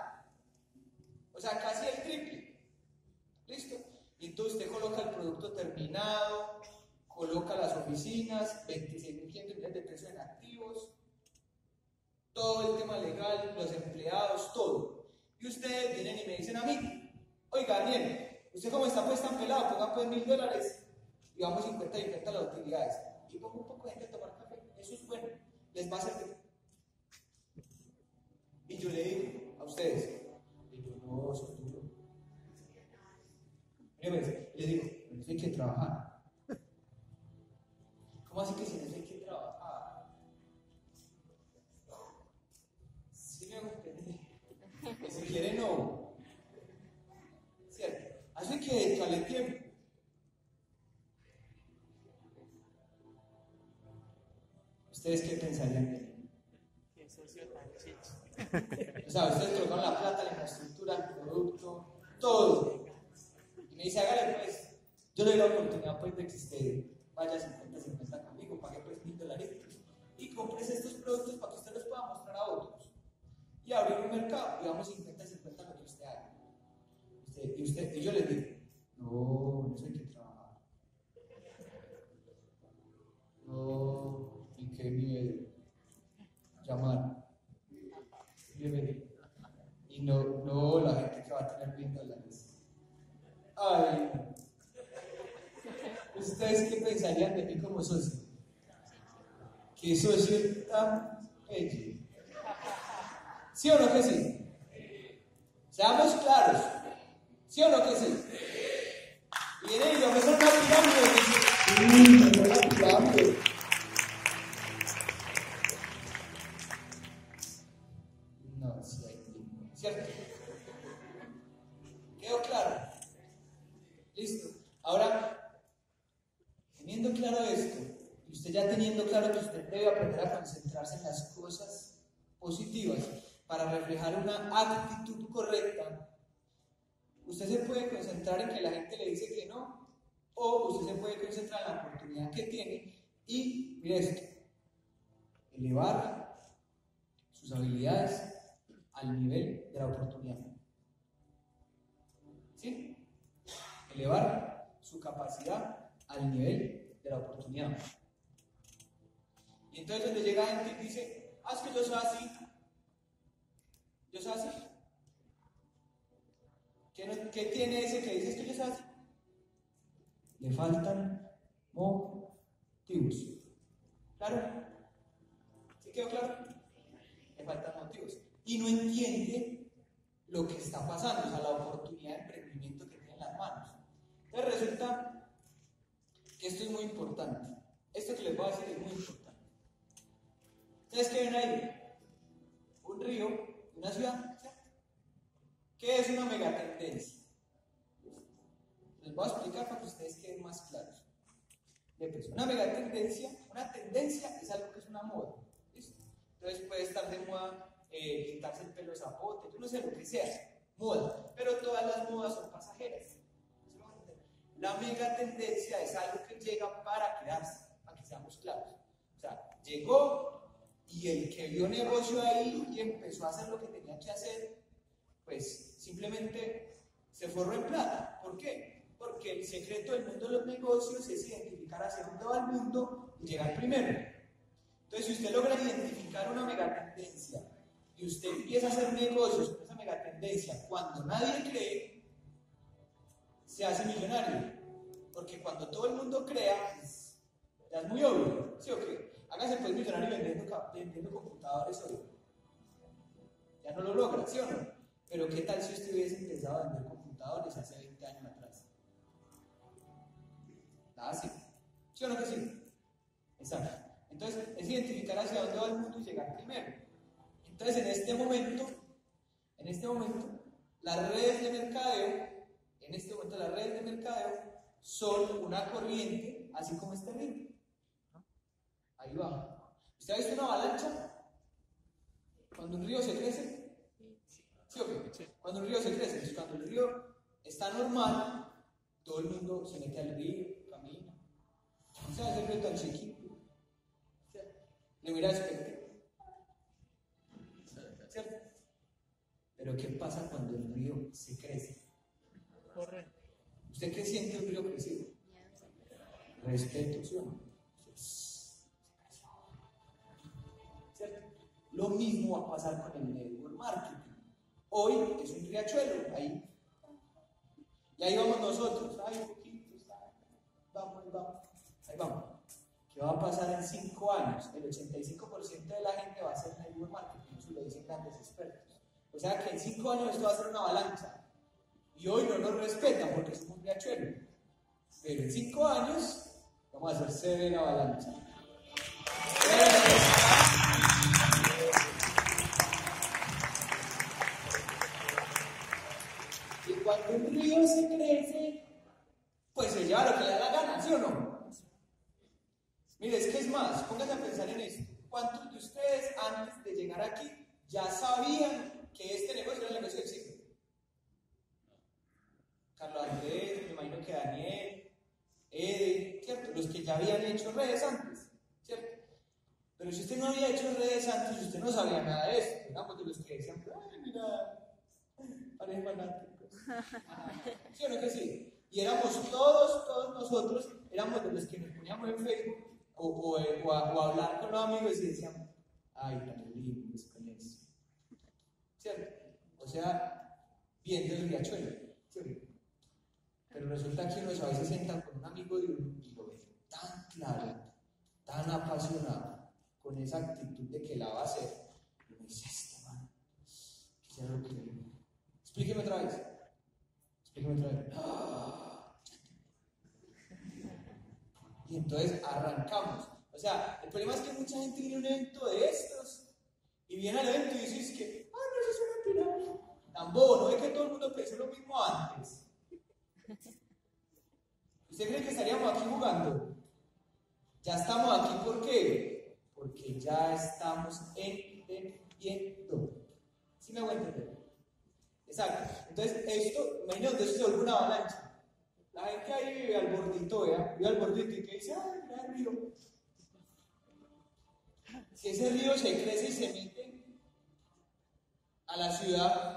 O sea, casi el triple. ¿Listo? Y entonces usted coloca el producto terminado, coloca las oficinas, veintiséis mil quinientos millones de pesos en activos, todo el tema legal, los empleados, todo. Y ustedes vienen y me dicen a mí, oiga, Daniel, usted como está pues tan pelado, ponga pues mil dólares y vamos cincuenta y cincuenta las utilidades. Y pongo un poco de gente a tomar café, eso es bueno, les va a servir. Y yo le digo a ustedes, y yo no soy duro. Mire, les digo, pero eso hay que trabajar. ¿Cómo así que sin eso hay que trabajar? ¿Sí me entendí? Que si quiere no. ¿Cierto? Eso hay que dedicarle tiempo. ¿Ustedes qué pensarían de él? Qué socio tan chicho. O sea, ustedes colocaron la plata, la infraestructura, el producto, todo. Y me dice, hágale pues, yo le doy la oportunidad pues de que usted vaya cincuenta cincuenta conmigo, pague pues mil dolaritos y compres estos productos para que usted los pueda mostrar a otros. Y abrir un mercado y vamos cincuenta cincuenta lo que usted haga. Usted, y, usted, y yo les digo, no, no sé qué trabajar. No, ¿en qué nivel? Llamar. Y no, no, la gente que va a tener mil dólares. Ay, no. ¿Ustedes qué pensarían de mí como socio? ¿Qué socio tan bello? ¿Sí o no que sí? Seamos claros. ¿Sí o no que sí? Vienen y yo me son una pirámide. Sí, me son una pirámide. No, sí hay tiempo. ¿Cierto? ¿Quedó claro? Listo. Ahora, teniendo claro esto, y usted ya teniendo claro que usted debe aprender a concentrarse en las cosas positivas para reflejar una actitud correcta, usted se puede concentrar en que la gente le dice que no, o usted se puede concentrar en la oportunidad que tiene y, mire esto, elevar sus habilidades al nivel de la oportunidad. ¿Sí? Elevar su capacidad al nivel de la oportunidad. Y entonces donde llega gente y dice, ah, es que yo soy así. Yo soy así. ¿Qué, no, ¿Qué tiene ese que dice es que yo soy así? Le faltan motivos. ¿Claro? ¿Sí quedó claro? Le faltan motivos. Y no entiende lo que está pasando, o sea, la oportunidad de emprendimiento que tiene en las manos. Entonces resulta que esto es muy importante. Esto que les voy a decir es muy importante. ¿Ustedes qué ven ahí? Un río, una ciudad, ¿cierto? ¿Qué es una megatendencia? Les voy a explicar para que ustedes queden más claros. Una megatendencia, una tendencia es algo que es una moda. Entonces puede estar de moda eh, pintarse el pelo zapote, yo no sé lo que sea, moda, pero todas las modas son pasajeras. La mega tendencia es algo que llega para quedarse, para que seamos claros. O sea, llegó y el que vio negocio ahí y empezó a hacer lo que tenía que hacer, pues simplemente se forró en plata. ¿Por qué? Porque el secreto del mundo de los negocios es identificar hacia dónde va el mundo y llegar primero. Entonces, si usted logra identificar una megatendencia y usted empieza a hacer negocios con esa megatendencia cuando nadie cree, se hace millonario. Porque cuando todo el mundo crea, pues, ya es muy obvio. ¿Sí o qué? Hágase pues millonario vendiendo, vendiendo computadores hoy. Ya no lo logra, ¿sí o no? Pero ¿qué tal si usted hubiese empezado a vender computadores hace veinte años atrás? Nada así. ¿Sí o no que sí? Exacto. Entonces, es identificar hacia dónde va el mundo y llegar primero. Entonces, en este momento, en este momento, las redes de mercadeo, en este momento las redes de mercadeo son una corriente, así como este río. Ahí va. ¿Usted ha visto una avalancha? Cuando un río se crece. ¿Sí o qué? Sí. Cuando un río se crece, entonces cuando el río está normal, todo el mundo se mete al río, camina. O sea, ese río tan chiquito. Le mira despectivo. ¿Cierto? Pero ¿qué pasa cuando el río se crece? Corre. ¿Usted qué siente un río crecido? Respeto, ¿sí o no? ¿Cierto? Lo mismo va a pasar con el network marketing. Hoy es un riachuelo, ahí. Y ahí vamos nosotros, ay, poquitos, vamos, vamos, ahí vamos. ¿Qué va a pasar en cinco años? El ochenta y cinco por ciento de la gente va a hacer network marketing, eso lo dicen grandes expertos. O sea que en cinco años esto va a ser una avalancha. Y hoy no nos respetan porque somos un riachuelo. Pero en cinco años vamos a hacer severa avalancha. Y cuando un río se crece, pues se lleva lo que le da la gana, ¿sí o no? Mire, es que es más, pónganse a pensar en esto. ¿Cuántos de ustedes antes de llegar aquí ya sabían que este negocio era el negocio del siglo? Carlos Andrés, me imagino que Daniel, Ede, ¿cierto? Los que ya habían hecho redes antes, ¿cierto? Pero si usted no había hecho redes antes, usted no sabía nada de esto. Digamos de los que decían, ay, mira, parecen fanáticos. ¿Sí o no que sí? Y éramos todos, todos nosotros, éramos de los que nos poníamos en Facebook o, o, o, a, o a hablar con los amigos y decíamos, ay, tan lindos con eso. ¿Cierto? O sea, viendo el riachuelo, ¿cierto? Pero resulta que uno a veces se sienta con un amigo de uno y lo ve tan claro, tan apasionado, con esa actitud de que la va a hacer. Y uno dice, este man, ¿qué es lo que le... Explíqueme otra vez. Explíqueme otra vez. ¡Ah! Y entonces arrancamos. O sea, el problema es que mucha gente viene a un evento de estos y viene al evento y dice es que, ah, no, eso es una pirámide. Tan bobo, ¿no ve que todo el mundo pensó lo mismo antes? ¿Usted cree que estaríamos aquí jugando? Ya estamos aquí, ¿por qué? Porque ya estamos entendiendo. ¿Sí me voy a entender? Exacto. Entonces, esto, imagínate, eso se vuelve una avalancha. La gente ahí vive al bordito, vea, vive al bordito y que dice, ¡ay, mira el río! Si ese río se crece y se mete a la ciudad,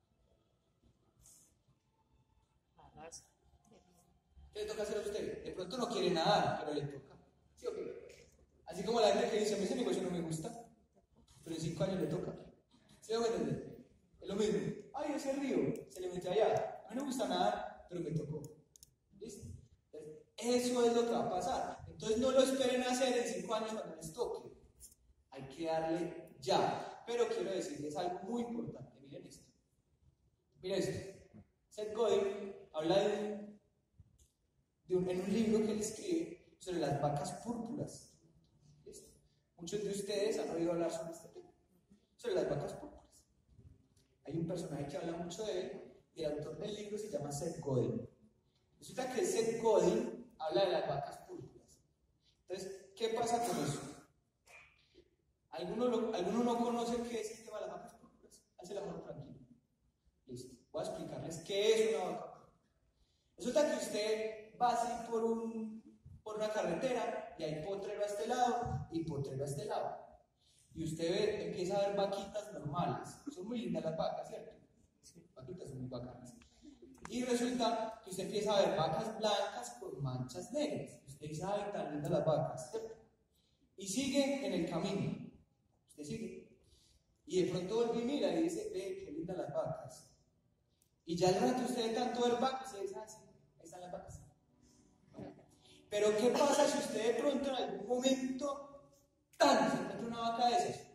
¿qué le toca hacer a usted? De pronto no quiere nadar, pero le toca. ¿Sí o qué? Así como la gente que dice, a mí ese negocio no me gusta, pero en cinco años le toca. ¿Sí me voy a entender? Es lo mismo. Ay, ese río se le metió allá. A mí no me gusta nadar, pero me tocó. ¿Listo? Entonces, eso es lo que va a pasar. Entonces no lo esperen hacer en cinco años cuando les toque. Hay que darle ya. Pero quiero decirles algo muy importante. Miren esto. Miren esto. Seth Godin habla de un De un, en un libro que él escribe sobre las vacas púrpuras. ¿Listo? Muchos de ustedes han oído hablar sobre este tema, sobre las vacas púrpuras. Hay un personaje que habla mucho de él y el autor del libro se llama Seth Godin. Resulta que Seth Godin habla de las vacas púrpuras. Entonces, ¿qué pasa con eso? Hay ¿Alguno, lo, ¿Alguno no conoce qué es el tema de las vacas púrpuras? Hace el amor tranquilo. Listo. Voy a explicarles qué es una vaca púrpura. Resulta que usted va así por, un, por una carretera y hay potrero a este lado y potrero a este lado. Y usted ve, empieza a ver vaquitas normales. Son muy lindas las vacas, ¿cierto? Sí, vaquitas son muy bacanas. Y resulta que usted empieza a ver vacas blancas con manchas negras. Usted dice, ay, tan lindas las vacas, ¿cierto? Y sigue en el camino. Usted sigue. Y de pronto vuelve y mira y dice, ve, qué lindas las vacas. Y ya al rato usted de tanto ver vacas, usted dice, ah, sí, ahí están las vacas. Pero ¿qué pasa si usted de pronto en algún momento tan se encuentra una vaca de esas?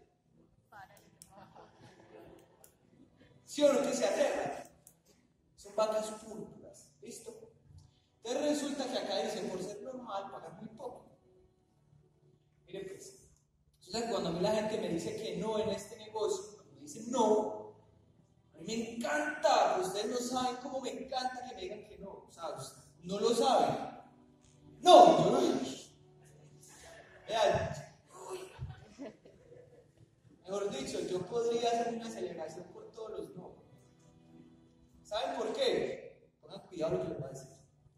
¿Sí o no que se aterra? Son vacas púrpuras, ¿listo? Entonces resulta que acá dice, por ser normal, pagan muy poco. Miren pues, resulta que cuando a mí la gente me dice que no en este negocio, cuando me dicen no, a mí me encanta, pero ustedes no saben cómo me encanta que me digan que no, ¿sabes? No lo saben. No, yo no. Vean, mejor dicho, yo podría hacer una celebración por todos los no. ¿Saben por qué? Pongan cuidado lo que les voy a decir.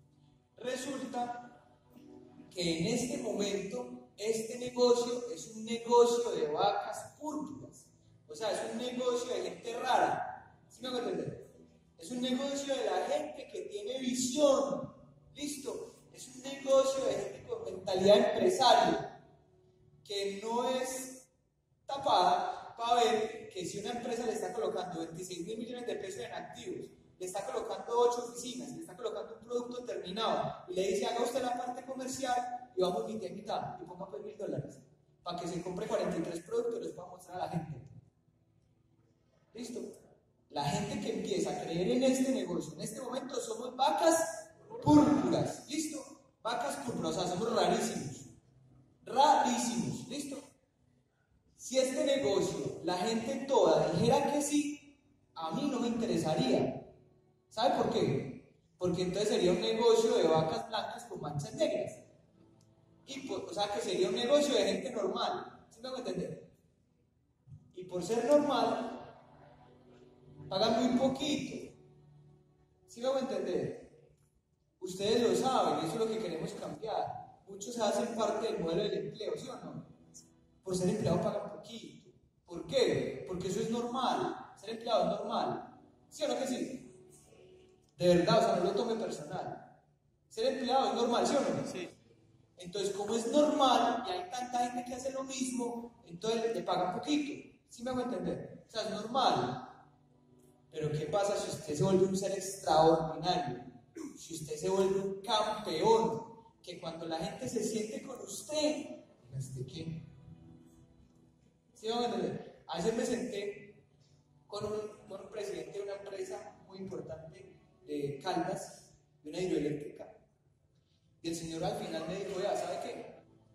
Resulta que en este momento este negocio es un negocio de vacas púrpuras. O sea, es un negocio de gente rara. ¿Sí me hago entender? Es un negocio de la gente que tiene visión. ¿Listo? Es un negocio de gente con mentalidad empresaria, que no es tapada para ver que si una empresa le está colocando veintiséis mil millones de pesos en activos, le está colocando ocho oficinas, le está colocando un producto terminado y le dice, haga usted la parte comercial y vamos mitad y mitad y ponga pues mil dólares para que se compre cuarenta y tres productos y los pueda mostrar a la gente. ¿Listo? La gente que empieza a creer en este negocio, en este momento somos vacas púrpuras, ¿listo? Vacas púrpuras, o sea, somos rarísimos, rarísimos, ¿listo? Si este negocio, la gente toda dijera que sí, a mí no me interesaría. ¿Sabe por qué? Porque entonces sería un negocio de vacas blancas con manchas negras. Y por, o sea, que sería un negocio de gente normal, ¿sí me hago entender? Y por ser normal, pagan muy poquito, ¿sí me hago entender? Ustedes lo saben, eso es lo que queremos cambiar. Muchos hacen parte del modelo del empleo, ¿sí o no? Por ser empleado pagan poquito. ¿Por qué? Porque eso es normal. Ser empleado es normal. ¿Sí o no que sí? De verdad, o sea, no lo tome personal. Ser empleado es normal, ¿sí o no? Sí. Entonces, como es normal y hay tanta gente que hace lo mismo, entonces le pagan poquito. ¿Sí me hago entender? O sea, es normal. Pero ¿qué pasa si usted se vuelve un ser extraordinario? Si usted se vuelve un campeón, que cuando la gente se siente con usted, ¿usted qué? ¿Sí me van a entender? A veces me senté con un, con un presidente de una empresa muy importante de Caldas, de una hidroeléctrica, y el señor al final me dijo, vea, ¿sabe qué?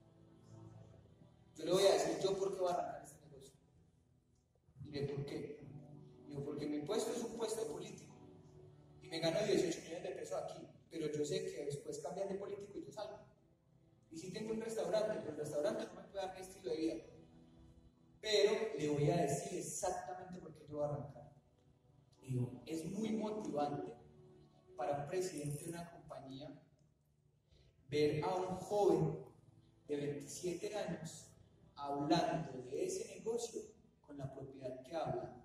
Yo le voy a decir yo por qué voy a arrancar este negocio. Dile, ¿por qué? Digo, porque mi puesto es un puesto de político y me gano dieciocho millones de pesos aquí, pero yo sé que después cambian de político y yo salgo. Y sí tengo un restaurante, pero el restaurante no me puede dar mi estilo de vida. Pero le voy a decir exactamente por qué yo voy a arrancar. Digo, es muy motivante para un presidente de una compañía ver a un joven de veintisiete años hablando de ese negocio con la propiedad que habla.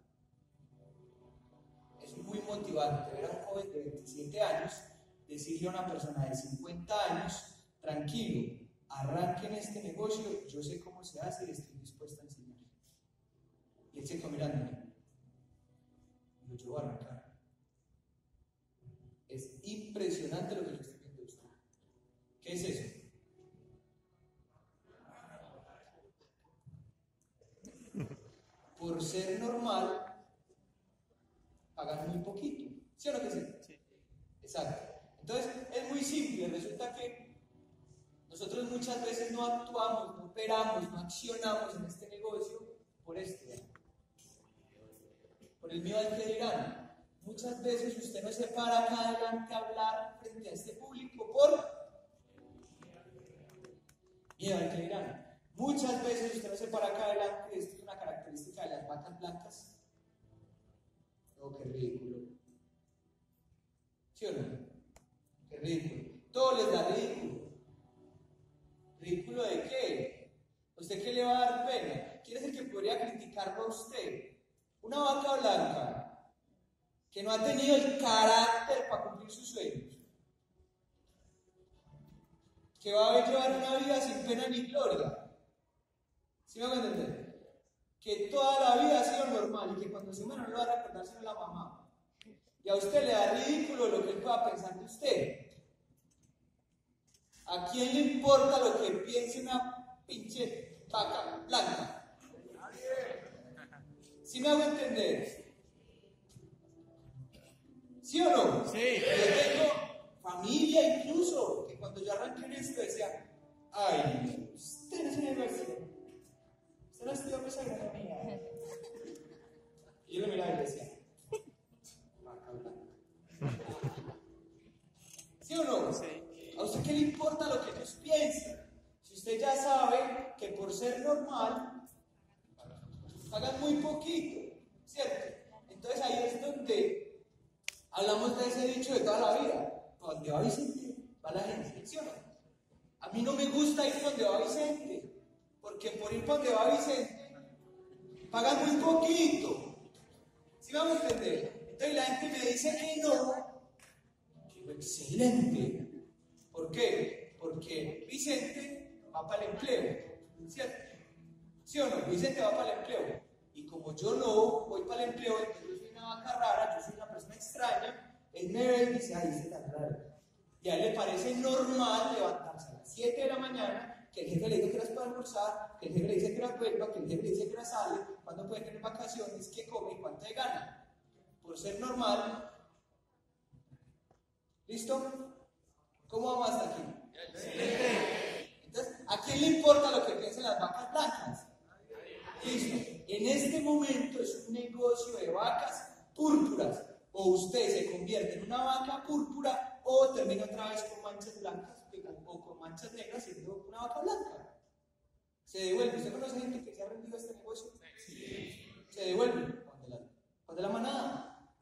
Es muy motivante ver a un joven de veintisiete años decirle a una persona de cincuenta años, tranquilo, arranquen este negocio, yo sé cómo se hace y estoy dispuesto a enseñar. Y él se quedó mirándome. Digo, yo voy a arrancar. Es impresionante lo que yo estoy viendo de usted. ¿Qué es eso? Por ser normal, pagan muy poquito. ¿Sí o no que sí? Sí. Exacto. Entonces, es muy simple. Resulta que nosotros muchas veces no actuamos, no operamos, no accionamos en este negocio por esto. Por el miedo al que dirán. Muchas veces usted no se para acá adelante a hablar frente a este público por miedo al que dirán. Muchas veces usted no se para acá adelante, esto es una característica de las vacas blancas. Oh, qué ridículo. ¿Sí o no? Qué ridículo. Todo les da ridículo. ¿Ridículo de qué? ¿Usted qué le va a dar pena? ¿Quién es el que podría criticarlo a usted? Una vaca blanca que no ha tenido el carácter para cumplir sus sueños, que va a llevar una vida sin pena ni gloria. ¿Sí me van a entender? Que toda la vida ha sido normal y que cuando se muera no lo va a recordar sino la mamá. Y a usted le da ridículo lo que él pueda pensar de usted. ¿A quién le importa lo que piense una pinche vaca blanca? ¿Sí me hago entender? ¿Sí o no? Sí. Yo tengo familia incluso, que cuando yo arranqué en esto decía, ay, usted no es una universidad, usted no estudió esa economía. Y yo lo miraba y le decía, vaca blanca. ¿Sí o no? Sí. ¿A usted qué le importa lo que ellos piensan? Si usted ya sabe que por ser normal, pagan muy poquito, ¿cierto? Entonces ahí es donde hablamos de ese dicho de toda la vida. Donde va Vicente, va la gente, ¿sí o no? A mí no me gusta ir donde va Vicente, porque por ir donde va Vicente, pagan muy poquito. ¿Sí me van a entender? Entonces la gente me dice que no. Digo, excelente. ¿Por qué? Porque Vicente va para el empleo, ¿cierto? ¿Sí o no? Vicente va para el empleo. Y como yo no voy para el empleo, entonces yo soy una vaca rara, yo soy una persona extraña, él me ve y dice, ay, ese tan raro. Y a él le parece normal levantarse a las siete de la mañana, que el jefe le dice que horas para almorzar, que el jefe le dice que horas vuelva, que el jefe le dice que horas sale, cuándo puede tener vacaciones, qué come y cuánto le gana. Por ser normal. ¿Listo? ¿Cómo vamos hasta aquí? Entonces, ¿a quién le importa lo que piensan las vacas blancas? Listo. En este momento es un negocio de vacas púrpuras. O usted se convierte en una vaca púrpura o termina otra vez con manchas blancas o con manchas negras siendo una vaca blanca. Se devuelve. ¿Usted conoce gente que se ha rendido a este negocio? Sí. Se devuelve. ¿Cuándo la, cuándo la manada?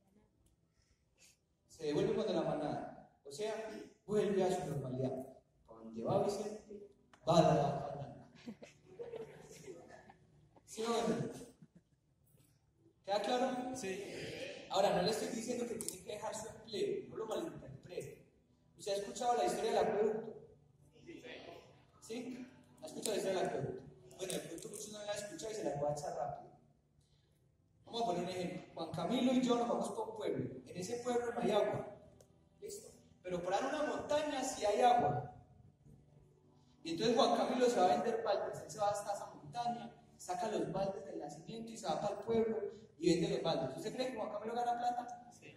Se devuelve cuando la manada. O sea, vuelve a su normalidad. Donde va Vicente, va la vaca blanca. ¿Sí o no? ¿Queda claro? Sí. Ahora, no le estoy diciendo que tiene que dejar su empleo, no lo malinterprete. ¿Usted ha escuchado la historia del acueducto? ¿Sí? ¿Ha escuchado la historia del acueducto? Bueno, de pronto muchos no la han escuchado y se la voy a echar rápido. Vamos a poner un ejemplo. Juan Camilo y yo nos vamos para un pueblo. En ese pueblo no hay agua. ¿Listo? Pero por ahí en una montaña sí hay agua. Y entonces Juan Camilo se va a vender baldes. Él se va hasta esa montaña, saca los baldes del nacimiento y se va para el pueblo y vende los baldes. ¿Usted cree que Juan Camilo gana plata? Sí.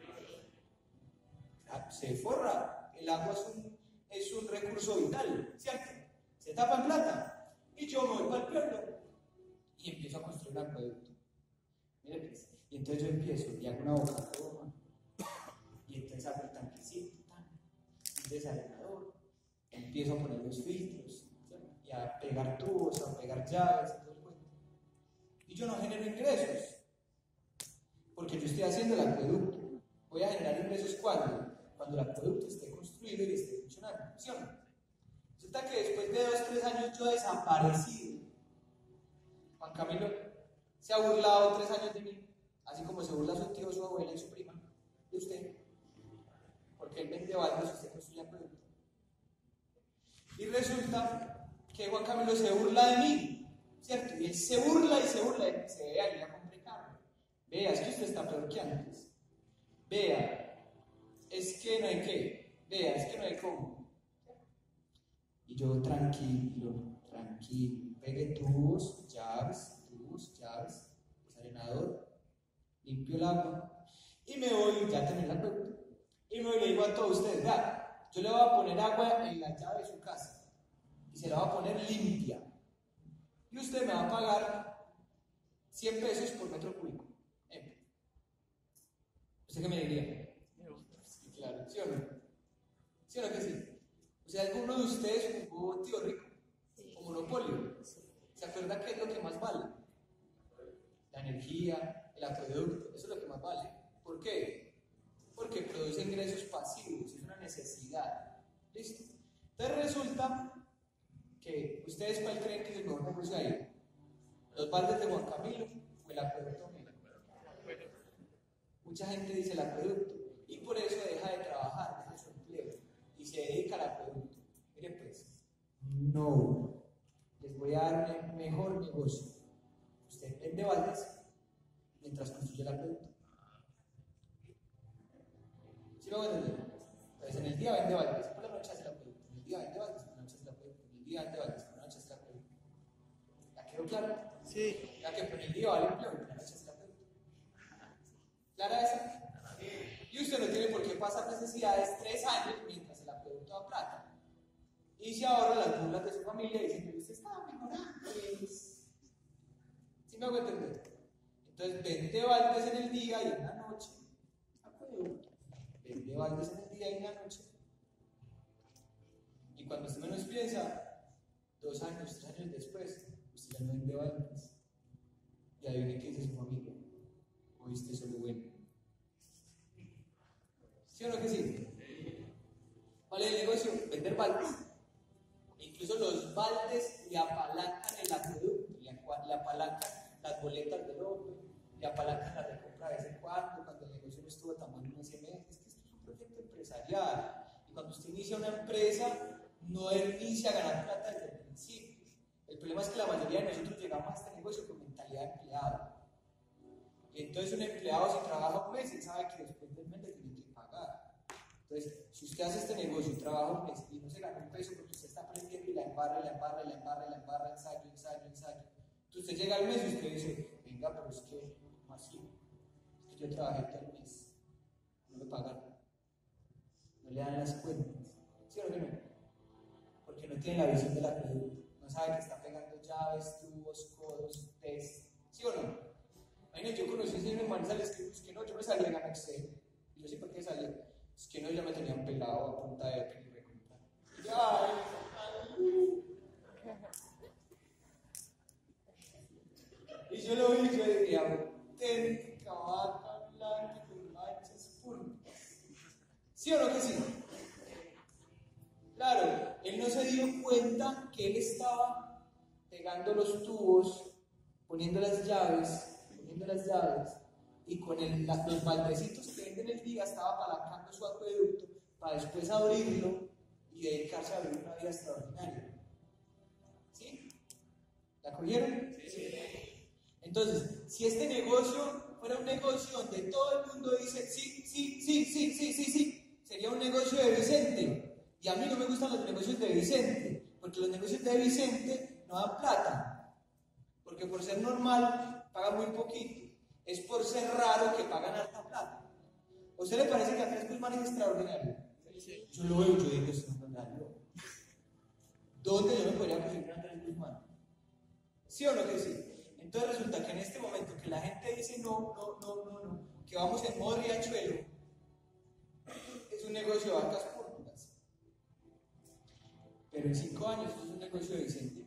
Se forra. El agua es un, es un recurso vital, ¿cierto? Se tapa en plata. Y yo me voy para el pueblo y empiezo a construir un acueducto. Mire, pues. Y entonces yo empiezo y hago una boca toma. Y entonces hago el tanquecito, tan, un desalenador. Empiezo a poner los filtros, ¿cierto? Y a pegar tubos, a pegar llaves, y todo el cuento. Y yo no genero ingresos. Porque yo estoy haciendo el acueducto. Voy a generar ingresos cuando, cuando el acueducto esté construido y esté funcionando. ¿Sí o no? Resulta que después de dos, tres años yo he desaparecido. Juan Camilo se ha burlado tres años de mí, así como se burla su tío, su abuela y su prima de usted, porque él vende baldes y usted construye acueducto. Y resulta que Juan Camilo se burla de mí, ¿cierto? Y él se burla y se burla y se ve ahí a comprar carne. Vea, es que usted está peor que antes. Vea, es que no hay qué. Vea, es que no hay cómo. Y yo tranquilo, tranquilo. Pegue tubos, llaves, tubos, llaves, desalenador, limpio el agua. Y me voy, ya terminé el acueducto. Y me voy y le digo a todos ustedes, vea, yo le voy a poner agua en la llave de su casa. Y se la va a poner limpia. Y usted me va a pagar cien pesos por metro cúbico. Eh. ¿Usted qué me diría? Sí, claro, ¿sí o no? ¿Sí o no que sí? O sea, alguno de ustedes jugó Tío Rico, sí, o Monopolio. Sí. recuerda qué es lo que más vale. La energía, el acueducto, eso es lo que más vale. ¿Por qué? Porque produce ingresos pasivos, es una necesidad. ¿Listo? Entonces resulta que ustedes cuál creen que es el mejor negocio ahí. Los baldes de Juan Camilo o el acueducto. Mucha gente dice el acueducto y por eso deja de trabajar, deja su empleo y se dedica al acueducto. Mire pues, no, les voy a dar un mejor negocio. Usted vende baldes mientras construye el acueducto. ¿Sí lo voy a entender? Entonces en el día vende baldes, por la noche hace el acueducto. En el día vende baldes, por la noche hace el acueducto. En el día vende baldes, por la noche hace el acueducto. ¿Ya quedó claro? Sí. Ya que por el día vale empleo, por la noche hace el acueducto. ¿Clara esa? Y usted no tiene por qué pasar necesidades tres años mientras el acueducto da plata. Y se ahorra las burlas de su familia diciendo que usted está mejorando. ¿Sí me hago entender? Entonces vende baldes en el día y en la noche. Acueducto. Vende baldes en el día y en la noche. Y cuando usted menos piensa, dos años, tres años después, usted ya no vende baldes. Y adivine qué dice su familia. Oíste solo bueno. ¿Sí o no que sí? ¿Cuál es el negocio? Vender baldes. E incluso los baldes le apalancan el acueducto, le, le apalancan las boletas del hombre, le apalancan la recompra de vez en cuando, cuando el negocio no estuvo tan bueno en ese mes. Es que esto es un proyecto empresarial. Y cuando usted inicia una empresa, no inicia a ganar plata desde el principio. El problema es que la mayoría de nosotros llegamos a este negocio con mentalidad de empleado. Y entonces un empleado si trabaja un mes, él sabe que después del mes le tiene que pagar. Entonces, si usted hace este negocio y trabaja un mes y no se gana un peso porque usted está aprendiendo y la embarra, y la embarra, y la embarra, y la embarra, ensayo, ensayo, ensayo. Entonces usted llega al mes y usted dice, venga, pero es que, ¿cómo así? Es que yo trabajé todo el mes, no me pagan, no le dan las cuentas. ¿Sí o no? Porque no tiene la visión de la producto, no sabe que está pegando llaves, tubos, codos, test. ¿Sí o no? Imagínate, yo conocí a ese señor en Manizales que, pues, que no, yo me salía en Excel. Y yo sé por qué salía. Es que no, ya me tenían pelado a punta de que me recomprar. ¡Ay! Y yo lo vi y yo dije, auténtica vaca blanca con manchas púrpuras. ¿Sí o no que sí? Claro, él no se dio cuenta que él estaba pegando los tubos, poniendo las llaves, poniendo las llaves, y con el, la, los baldecitos que vende en el día estaba apalancando su acueducto para después abrirlo y dedicarse a abrir una vida extraordinaria. ¿Sí? ¿La cogieron? Sí. Entonces, si este negocio fuera un negocio donde todo el mundo dice sí, sí, sí, sí, sí, sí, sí, sería un negocio de Vicente. Y a mí no me gustan los negocios de Vicente, porque los negocios de Vicente no dan plata. Porque por ser normal, pagan muy poquito. Es por ser raro que pagan harta plata. ¿A usted le parece que Andrés Guzmán es extraordinario? Sí. Yo lo veo, yo digo, es extraordinario. ¿Dónde yo me podría conseguir a Andrés Guzmán? ¿Sí o no que sí? Entonces resulta que en este momento que la gente dice no, no, no, no, no, que vamos en modo riachuelo, es un negocio de vacas púrpuras. Pero en cinco años es un negocio de Vicente.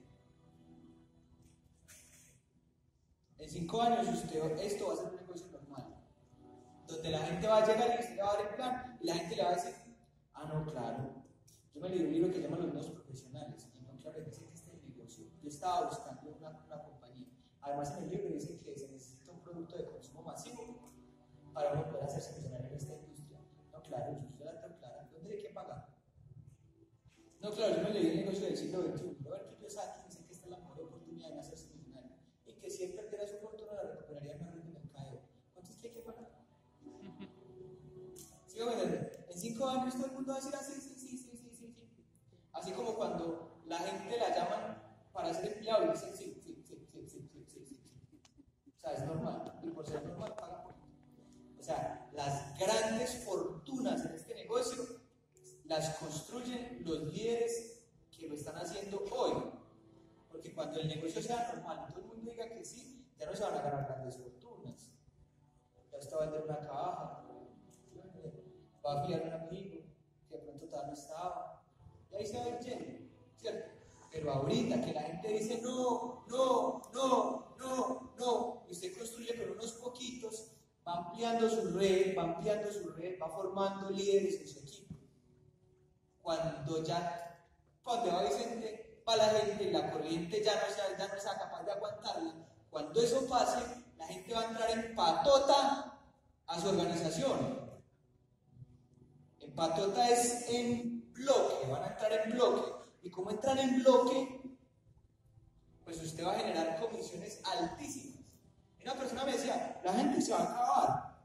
En cinco años usted, esto va a ser un negocio normal, donde la gente va a llegar y usted le va a dar el plan y la gente le va a decir, ah no, claro, yo me leí un libro que se llama Los Nuevos Profesionales y no, claro, dice que este es el negocio, yo estaba buscando una, una compañía, además en el libro dice que se necesita un producto de consumo masivo para uno poder hacerse millonario en esta industria. No, claro, yo ya la tengo clara, ¿dónde hay que pagar? No, claro, yo me leí el negocio del siglo veintiuno, Robert Kiyosaki dice que esta es la mejor oportunidad de hacerse millonario y que si él perdiera su fortuna la recuperaría mejor en el mercado. ¿Cuánto es que hay que pagar? ¿Sí o no? En cinco años todo el mundo va a decir así, sí, sí, sí, sí, sí, sí. Así como cuando la gente la llaman para ser empleado y dicen sí, sí, sí, sí, sí, sí, sí, sí. O sea, es normal, y por ser normal pagan poquito. O sea, las grandes fortunas en este negocio las construyen los líderes que lo están haciendo hoy. Porque cuando el negocio sea normal y todo el mundo diga que sí, ya no se van a ganar grandes fortunas. Ya usted va a vender una caja, va a afiliar a un amigo que de pronto todavía no estaba, y ahí se va a ir yendo, ¿cierto? Pero ahorita que la gente dice no, no, ampliando su red, va ampliando su red, va formando líderes en su equipo. Cuando ya, cuando va Vicente, va la gente y la corriente ya no, sea, ya no sea capaz de aguantarla, cuando eso pase, la gente va a entrar en patota a su organización. En patota es en bloque, van a entrar en bloque. Y como entran en bloque, pues usted va a generar comisiones altísimas. Y una persona me decía, la gente se va a acabar.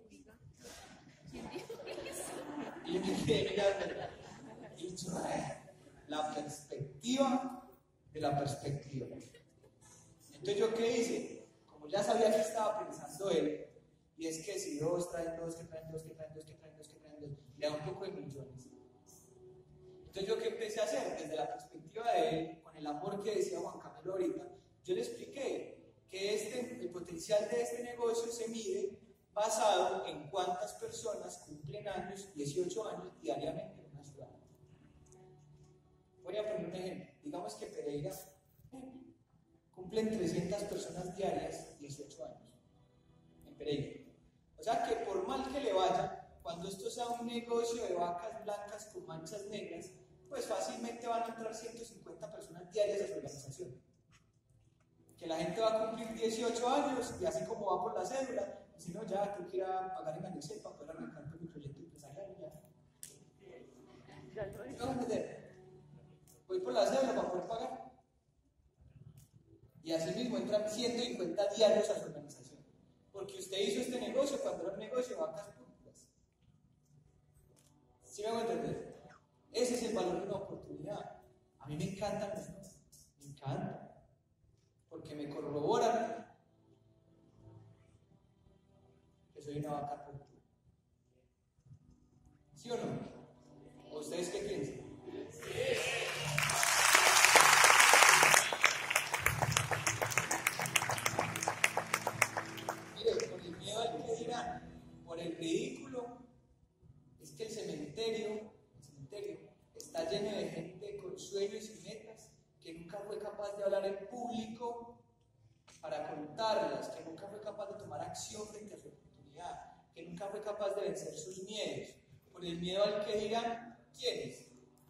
Y yo me quedé mirando. Y yo, la perspectiva de la perspectiva. Entonces, ¿yo qué hice? Como ya sabía que estaba pensando él, y es que si dos traen dos, que traen dos, que traen dos, que traen dos, que traen dos, le da un poco de millones. Entonces, ¿yo qué empecé a hacer? Desde la perspectiva de él, con el amor que decía Juan Camilo ahorita, yo le expliqué que este, el potencial de este negocio se mide basado en cuántas personas cumplen años, dieciocho años diariamente en una ciudad. Voy a poner un ejemplo. Digamos que Pereira cumplen trescientas personas diarias, dieciocho años, en Pereira. O sea que por mal que le vaya, cuando esto sea un negocio de vacas blancas con manchas negras, pues fácilmente van a entrar ciento cincuenta personas diarias a su organización. Que la gente va a cumplir dieciocho años y así como va por la cédula, y si no, ya tengo que ir a pagar en Anexel para poder arrancar con mi proyecto empresarial. Ya. ¿Me van a entender? Voy por la cédula para poder pagar. Y así mismo entran ciento cincuenta diarios a su organización. Porque usted hizo este negocio cuando era un negocio de vacas púrpuras. ¿Sí me van a entender? Ese es el valor de una oportunidad. A mí me encantan los números. Me encantan. Porque me corroboran que soy una vaca púrpura. ¿Sí o no? ¿O ustedes qué piensan? Sí. Mire, por el miedo al que dirán, por el ridículo, es que el cementerio, el cementerio está lleno de gente con sueños y metas que nunca fue capaz de hablar en público para contarlas, que nunca fue capaz de tomar acción frente a su oportunidad, que nunca fue capaz de vencer sus miedos, por el miedo al que dirán, ¿quiénes?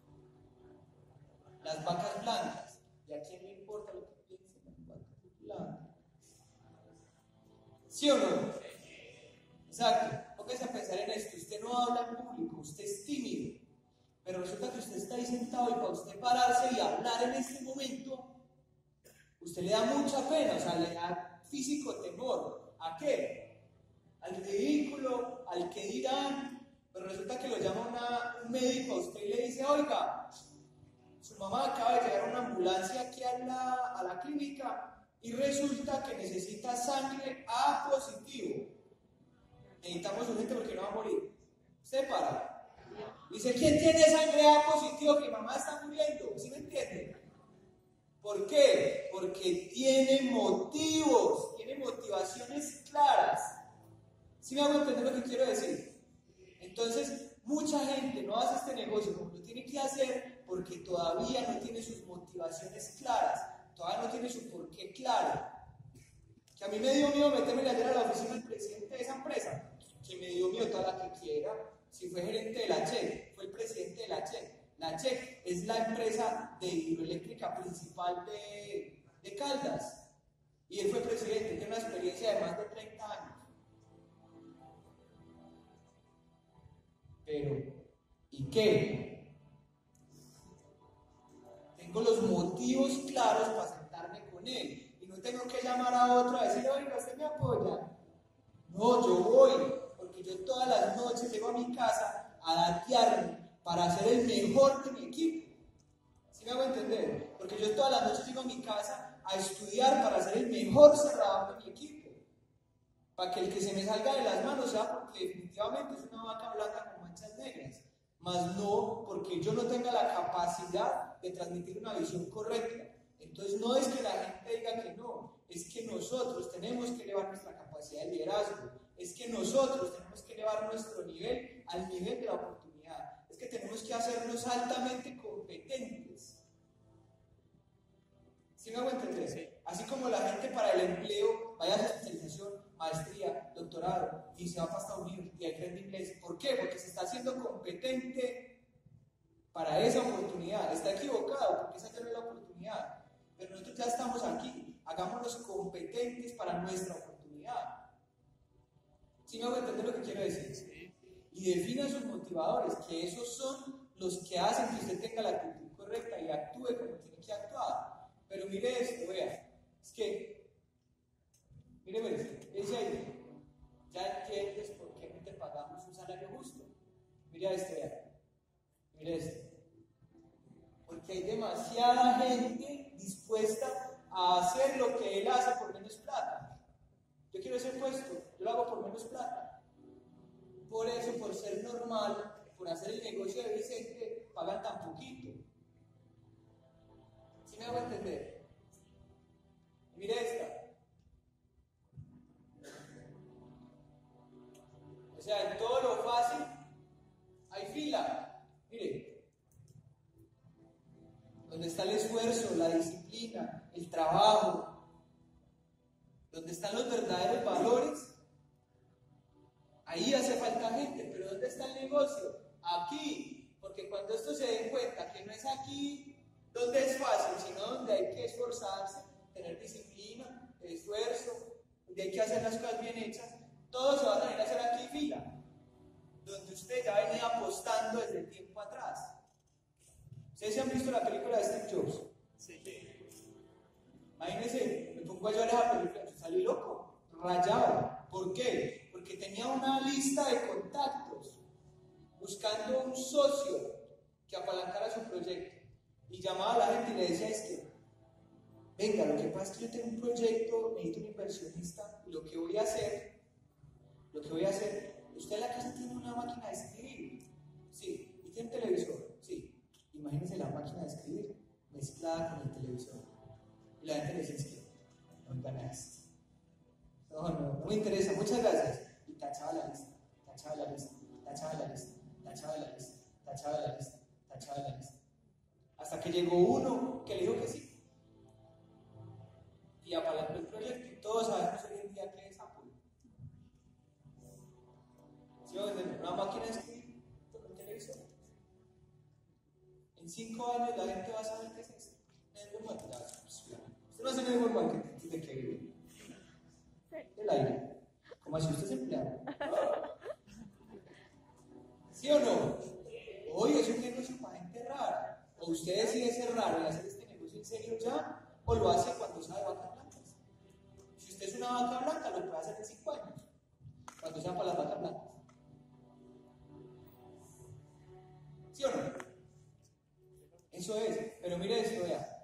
Las vacas blancas. ¿Y a quién le importa lo que piensen las vacas blancas? ¿Sí o no? Exacto. Póngase a pensar en esto. Usted no habla en público, usted es tímido. Pero resulta que usted está ahí sentado y para usted pararse y hablar en este momento, usted le da mucha pena, o sea, le da físico temor. ¿A qué? Al ridículo, al que dirán. Pero resulta que lo llama una, un médico a usted y le dice, oiga, su mamá acaba de llegar a una ambulancia aquí a la, a la clínica y resulta que necesita sangre A positivo. Necesitamos urgente porque no va a morir. Usted para. Dice, ¿quién tiene sangre A positivo? Que mamá está muriendo. ¿Sí me entiende? ¿Por qué? Porque tiene motivos, tiene motivaciones claras. ¿Sí me hago entender lo que quiero decir? Entonces, mucha gente no hace este negocio como lo tiene que hacer porque todavía no tiene sus motivaciones claras, todavía no tiene su porqué claro. Que a mí me dio miedo meterme ayer a la oficina del presidente de esa empresa, que me dio miedo toda la que quiera. Si fue gerente de la C H E C, fue el presidente de la C H E C. La C H E C es la empresa de hidroeléctrica principal de, de Caldas. Y él fue presidente, tiene una experiencia de más de treinta años. Pero, ¿y qué? Tengo los motivos claros para sentarme con él. Y no tengo que llamar a otro a decir, oiga, ¿usted me apoya? No, yo voy. Porque yo todas las noches llego a mi casa a datearme para ser el mejor de mi equipo. ¿Sí me hago entender? Porque yo todas las noches llego a mi casa a estudiar para ser el mejor cerrador de mi equipo. Para que el que se me salga de las manos sea porque definitivamente es una vaca blanca con manchas negras. Más no porque yo no tenga la capacidad de transmitir una visión correcta. Entonces no es que la gente diga que no, es que nosotros tenemos que elevar nuestra capacidad de liderazgo. Es que nosotros tenemos que elevar nuestro nivel al nivel de la oportunidad. Es que tenemos que hacernos altamente competentes. ¿Sí me hago entender? Sí. Así como la gente para el empleo vaya a especialización, maestría, doctorado y se va para Estados Unidos y aprende inglés. ¿Por qué? Porque se está haciendo competente para esa oportunidad. Está equivocado porque esa ya no es la oportunidad. Pero nosotros ya estamos aquí. Hagámonos competentes para nuestra oportunidad. ¿Sí me hago entender lo que quiero decir? Y defina sus motivadores, que esos son los que hacen que usted tenga la actitud correcta y actúe como tiene que actuar. Pero mire esto, vea. Es que, mire, pues, ella ahí, ya entiendes por qué no te pagamos un salario justo. Mira este, vea. Mire este. Porque hay demasiada gente dispuesta a hacer lo que él hace por menos plata. Yo quiero ese puesto, yo lo hago por menos plata. Por eso, por ser normal, por hacer el negocio de Vicente, pagan tan poquito. ¿Sí me hago entender? Mire esta. O sea, en todo lo fácil hay fila. Mire. Donde está el esfuerzo, la disciplina, el trabajo, donde están los verdaderos valores, ahí hace falta gente. Pero ¿dónde está el negocio? Aquí. Porque cuando estos se den cuenta que no es aquí donde es fácil, sino donde hay que esforzarse, tener disciplina, esfuerzo, donde hay que hacer las cosas bien hechas, todos se van a venir a hacer aquí fila, donde usted ya venía apostando desde tiempo atrás. ¿Ustedes se han visto la película de Steve Jobs? Sí. Imagínense, me pongo a llorar esa película, yo salí loco, rayado. ¿Por qué? Porque tenía una lista de contactos, buscando un socio que apalancara su proyecto. Y llamaba a la gente y le decía, es que, venga, lo que pasa es que yo tengo un proyecto, necesito un inversionista, y lo que voy a hacer, lo que voy a hacer, usted en la casa tiene una máquina de escribir, sí, y tiene un televisor, sí, imagínense la máquina de escribir mezclada con el televisor, y la gente le dice, es que, no gana esto, no, no, no me interesa, muchas gracias, y tachaba la lista, tachaba la lista, tachaba la lista, tachaba la lista, tachaba la lista, tachaba la lista. Hasta que llegó uno que le dijo que sí. Y apalancó el proyecto. Y todos sabemos hoy en día que es Apple. ¿Sí? Una máquina de escribir con un televisor. En cinco años la gente va a saber qué es esto. Network marketing. Usted no hace network marketing, ¿de qué vive? Del aire. Como si usted es empleado. ¿Sí o no? Hoy es un negocio para gente rara. O usted decide ser raro y hacer este negocio en serio ya, o lo hace cuando sea de vacas blancas. Si usted es una vaca blanca, lo puede hacer en cinco años, cuando sea para las vacas blancas. ¿Sí o no? Eso es. Pero mire esto, vea.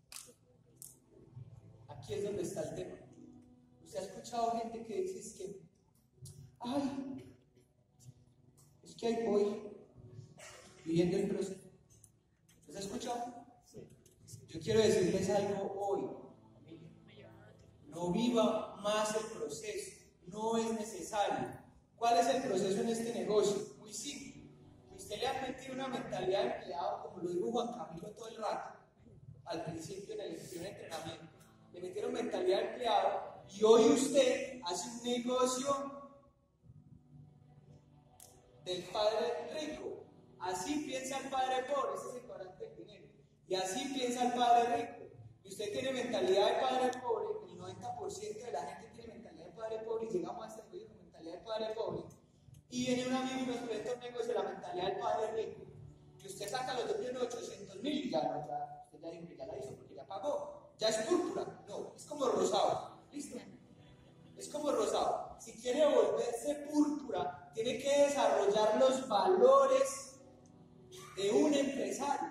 Aquí es donde está el tema. Usted ha escuchado gente que dice es que, ay, es que ahí voy, viviendo el proceso. ¿Se ha escuchado? Sí. Yo quiero decirles algo hoy, familia. No viva más el proceso, no es necesario. ¿Cuál es el proceso en este negocio? Muy simple. Usted le ha metido una mentalidad de empleado, como lo dijo Juan Camilo todo el rato, al principio en el entrenamiento. Le metieron mentalidad de empleado y hoy usted hace un negocio del padre rico. Así piensa el padre pobre, ese es el cuadrante del dinero. Y así piensa el padre rico. Y usted tiene mentalidad de padre pobre, el noventa por ciento de la gente tiene mentalidad de padre pobre, y llegamos a este negocio con mentalidad de padre pobre. Y viene un amigo y nos presenta un negocio de la mentalidad del padre rico. Y usted saca los dos millones ochocientos mil y ya, no, ya, usted ya dijo que ya la hizo porque ya pagó. Ya es púrpura, no, es como rosado. ¿Listo? Es como rosado. Si quiere volverse púrpura, tiene que desarrollar los valores de un empresario.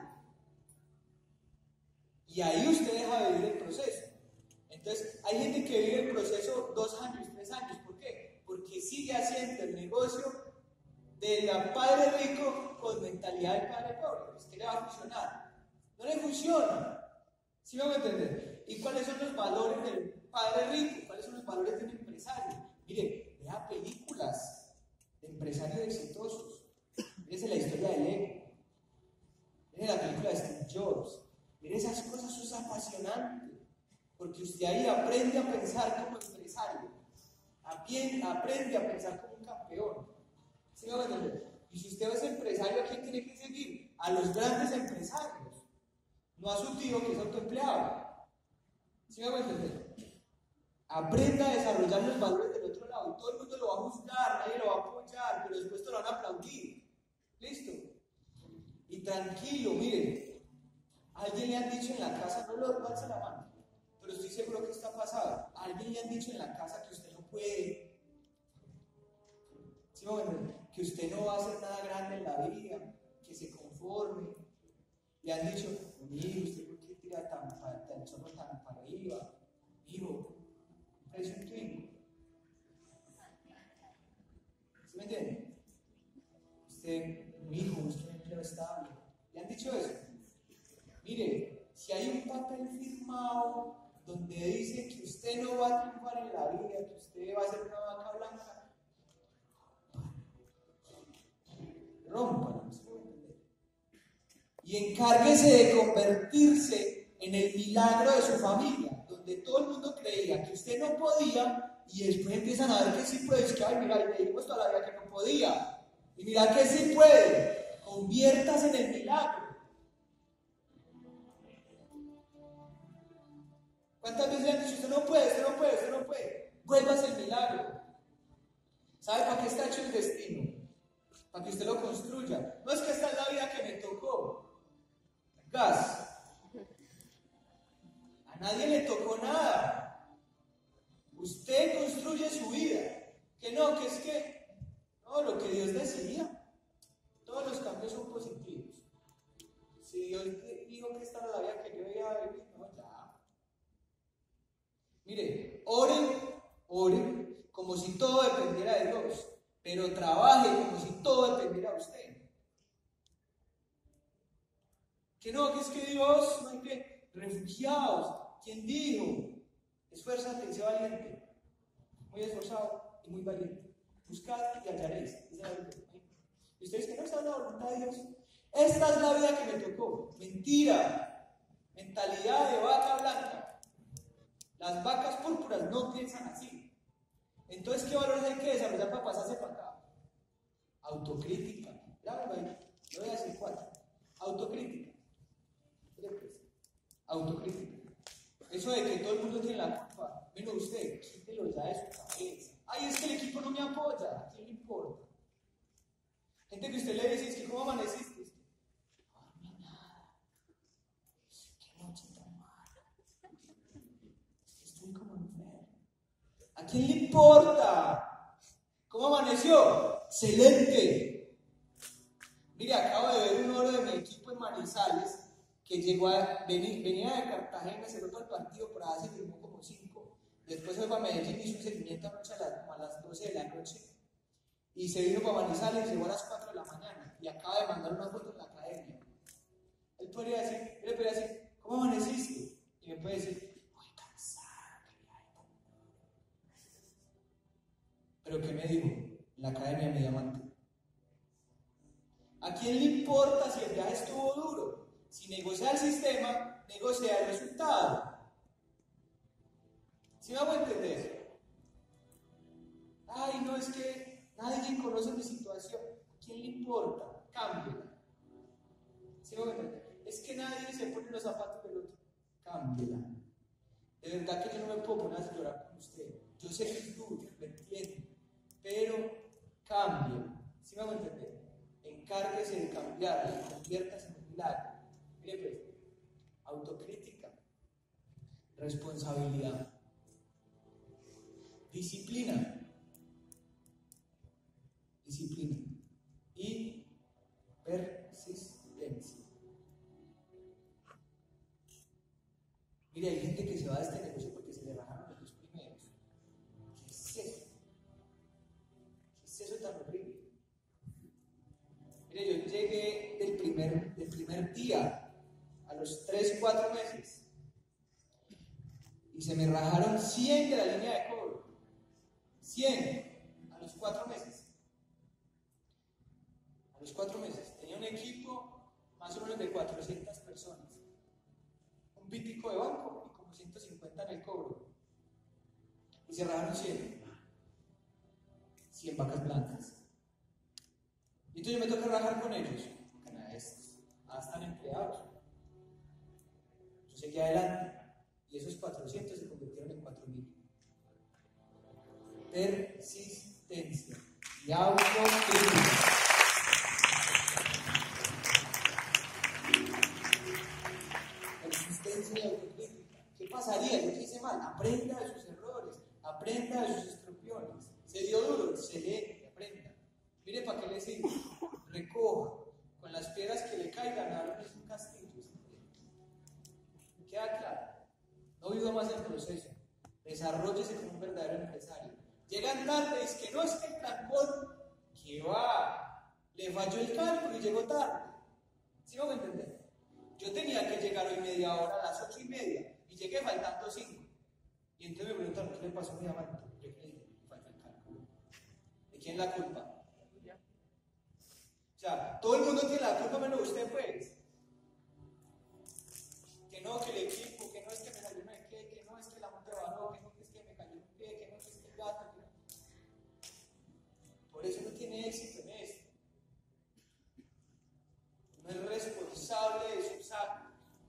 Y ahí usted deja de vivir el proceso. Entonces, hay gente que vive el proceso dos años, tres años. ¿Por qué? Porque sigue haciendo el negocio del padre rico con mentalidad del padre pobre. Es que le va a funcionar. No le funciona. ¿Sí me van a entender? ¿Y cuáles son los valores del padre rico? ¿Cuáles son los valores de un empresario? Mire, vea películas de empresarios exitosos. Mírese la historia de Lego. Mire la película de Steve Jobs. Mire esas cosas, eso es apasionante. Porque usted ahí aprende a pensar como empresario. aprende, aprende a pensar como un campeón. ¿Sí me van a entender? Y si usted es empresario, ¿a quién tiene que seguir? A los grandes empresarios, no a su tío que es autoempleado. ¿Sí me van a entender? Aprenda a desarrollar los valores del otro lado. Todo el mundo lo va a juzgar, nadie lo va a apoyar, pero después te lo van a aplaudir. ¿Listo? Y tranquilo, miren, a alguien le han dicho en la casa, no lo alce la mano, pero estoy seguro que está pasado. A alguien le han dicho en la casa que usted no puede, ¿sí, bueno, que usted no va a hacer nada grande en la vida, que se conforme. Le han dicho, hijo, usted por qué tira tan, tan, solo tan para arriba, hijo, precio un twingo. ¿Sí me entiende? Usted, mi hijo, busca un empleo estable. ¿Le han dicho eso? Mire, si hay un papel firmado donde dice que usted no va a triunfar en la vida, que usted va a ser una vaca blanca, rómpalo, ¿sí me va a entender? Y encárguese de convertirse en el milagro de su familia, donde todo el mundo creía que usted no podía, y después empiezan a ver que sí puede. Es que, ay, mira, le dijimos toda la vida que no podía, y mira que sí puede. Conviértase en el milagro. ¿Cuántas veces le han dicho, usted no puede, usted no puede, usted no puede? Vuélvase el milagro. ¿Sabe para qué está hecho el destino? Para que usted lo construya. No es que esta es la vida que me tocó. Gas. A nadie le tocó nada. Usted construye su vida. Que no, que es que, no, lo que Dios decía. Todos los cambios son positivos. Si Dios dijo que esta era la vida que yo iba a vivir, no, ya. Mire, ore, ore como si todo dependiera de Dios, pero trabaje como si todo dependiera de usted. Que no, que es que Dios, no hay que, refugiados, ¿quién dijo? Esfuérzate y sé valiente. Muy esforzado y muy valiente. Buscad y hallaréis. Y ustedes que no saben la voluntad de Dios. Esta es la vida que me tocó. Mentira. Mentalidad de vaca blanca. Las vacas púrpuras no piensan así. Entonces, ¿qué valores hay que desarrollar para pasarse para acá? Autocrítica. Grábalo ahí. Yo voy a decir cuatro. Autocrítica. Autocrítica. Eso de que todo el mundo tiene la culpa, menos usted, quítelo ya de su cabeza. Ay, es que el equipo no me apoya. ¿A quién le importa? Gente que usted le dice, es que ¿cómo amaneciste? No, no, nada. Qué noche tan mala. Es que estoy como enfermo. ¿A quién le importa? ¿Cómo amaneció? Excelente. Mire, acabo de ver un oro de mi equipo en Manizales que llegó a venir, venía de Cartagena, se fue para el partido, por allá se firmó como cinco. Después se fue a Medellín, hizo un seguimiento anoche a las, como a las doce de la noche. Y se vino para Manizales y llegó a las cuatro de la mañana. Y acaba de mandar una foto en la academia. Él podría decir, él le podría decir, ¿cómo amaneciste? Y me puede decir, muy cansado, pero ¿qué me dijo? La academia mi diamante. ¿A quién le importa si el viaje estuvo duro? Si negocia el sistema, negocia el resultado. ¿Sí me hago entender? Ay, no, es que nadie conoce mi situación. ¿A quién le importa? Cámbiala. ¿Sí me hago entender? Es que nadie se pone los zapatos del otro. Cámbiala. De verdad que yo no me puedo poner a llorar con usted. Yo sé que es duro, me entiende. Pero cambia. ¿Sí me hago entender? Encárguese de cambiarla, conviértase en un milagro. Mire pues, autocrítica, responsabilidad, disciplina, disciplina y persistencia. Mire, hay gente que se va de este negocio porque se le bajaron los dos primeros. ¿Qué es eso? ¿Qué es eso tan horrible? Mire, yo llegué del primer, del primer día a los tres, cuatro meses y se me rajaron cien de la línea de cobro. cien a los cuatro meses. A los cuatro meses. Tenía un equipo más o menos de cuatrocientas personas. Un pítico de banco y como ciento cincuenta en el cobro. Y se rajaron cien. cien vacas blancas. Y entonces yo me toca rajar con ellos, porque nada, es, ah, están empleados. Yo seguí adelante, y esos cuatrocientos se convirtieron en cuatro mil. Persistencia y autocrítica. Persistencia y autocrítica. ¿Qué pasaría? Yo hice mal. Aprenda de sus errores, aprenda de sus estropiones. Se dio duro, excelente, aprenda. Mire para qué le sirve. Recoja. Con las piedras que le caigan, ahora es un castillo. ¿Me queda claro? No viva más el proceso. Desarróllese como un verdadero empresario. Llegan tarde, es que no, es que el trancón, que va, le falló el cálculo y llegó tarde. ¿Sí me voy a entender? Yo tenía que llegar hoy media hora a las ocho y media y llegué faltando cinco. Y entonces me preguntaron, ¿qué le pasó a mi amante? Yo le dije, falló el cálculo. ¿De quién es la culpa? O sea, todo el mundo tiene la culpa menos usted, pues. Que no, que el equipo, que no es que me salió una de qué, que no es que la monte bajó, que no es que me cayó un pie, que no es que el gato. Que no. Por eso no tiene éxito en esto. No es responsable de sus actos.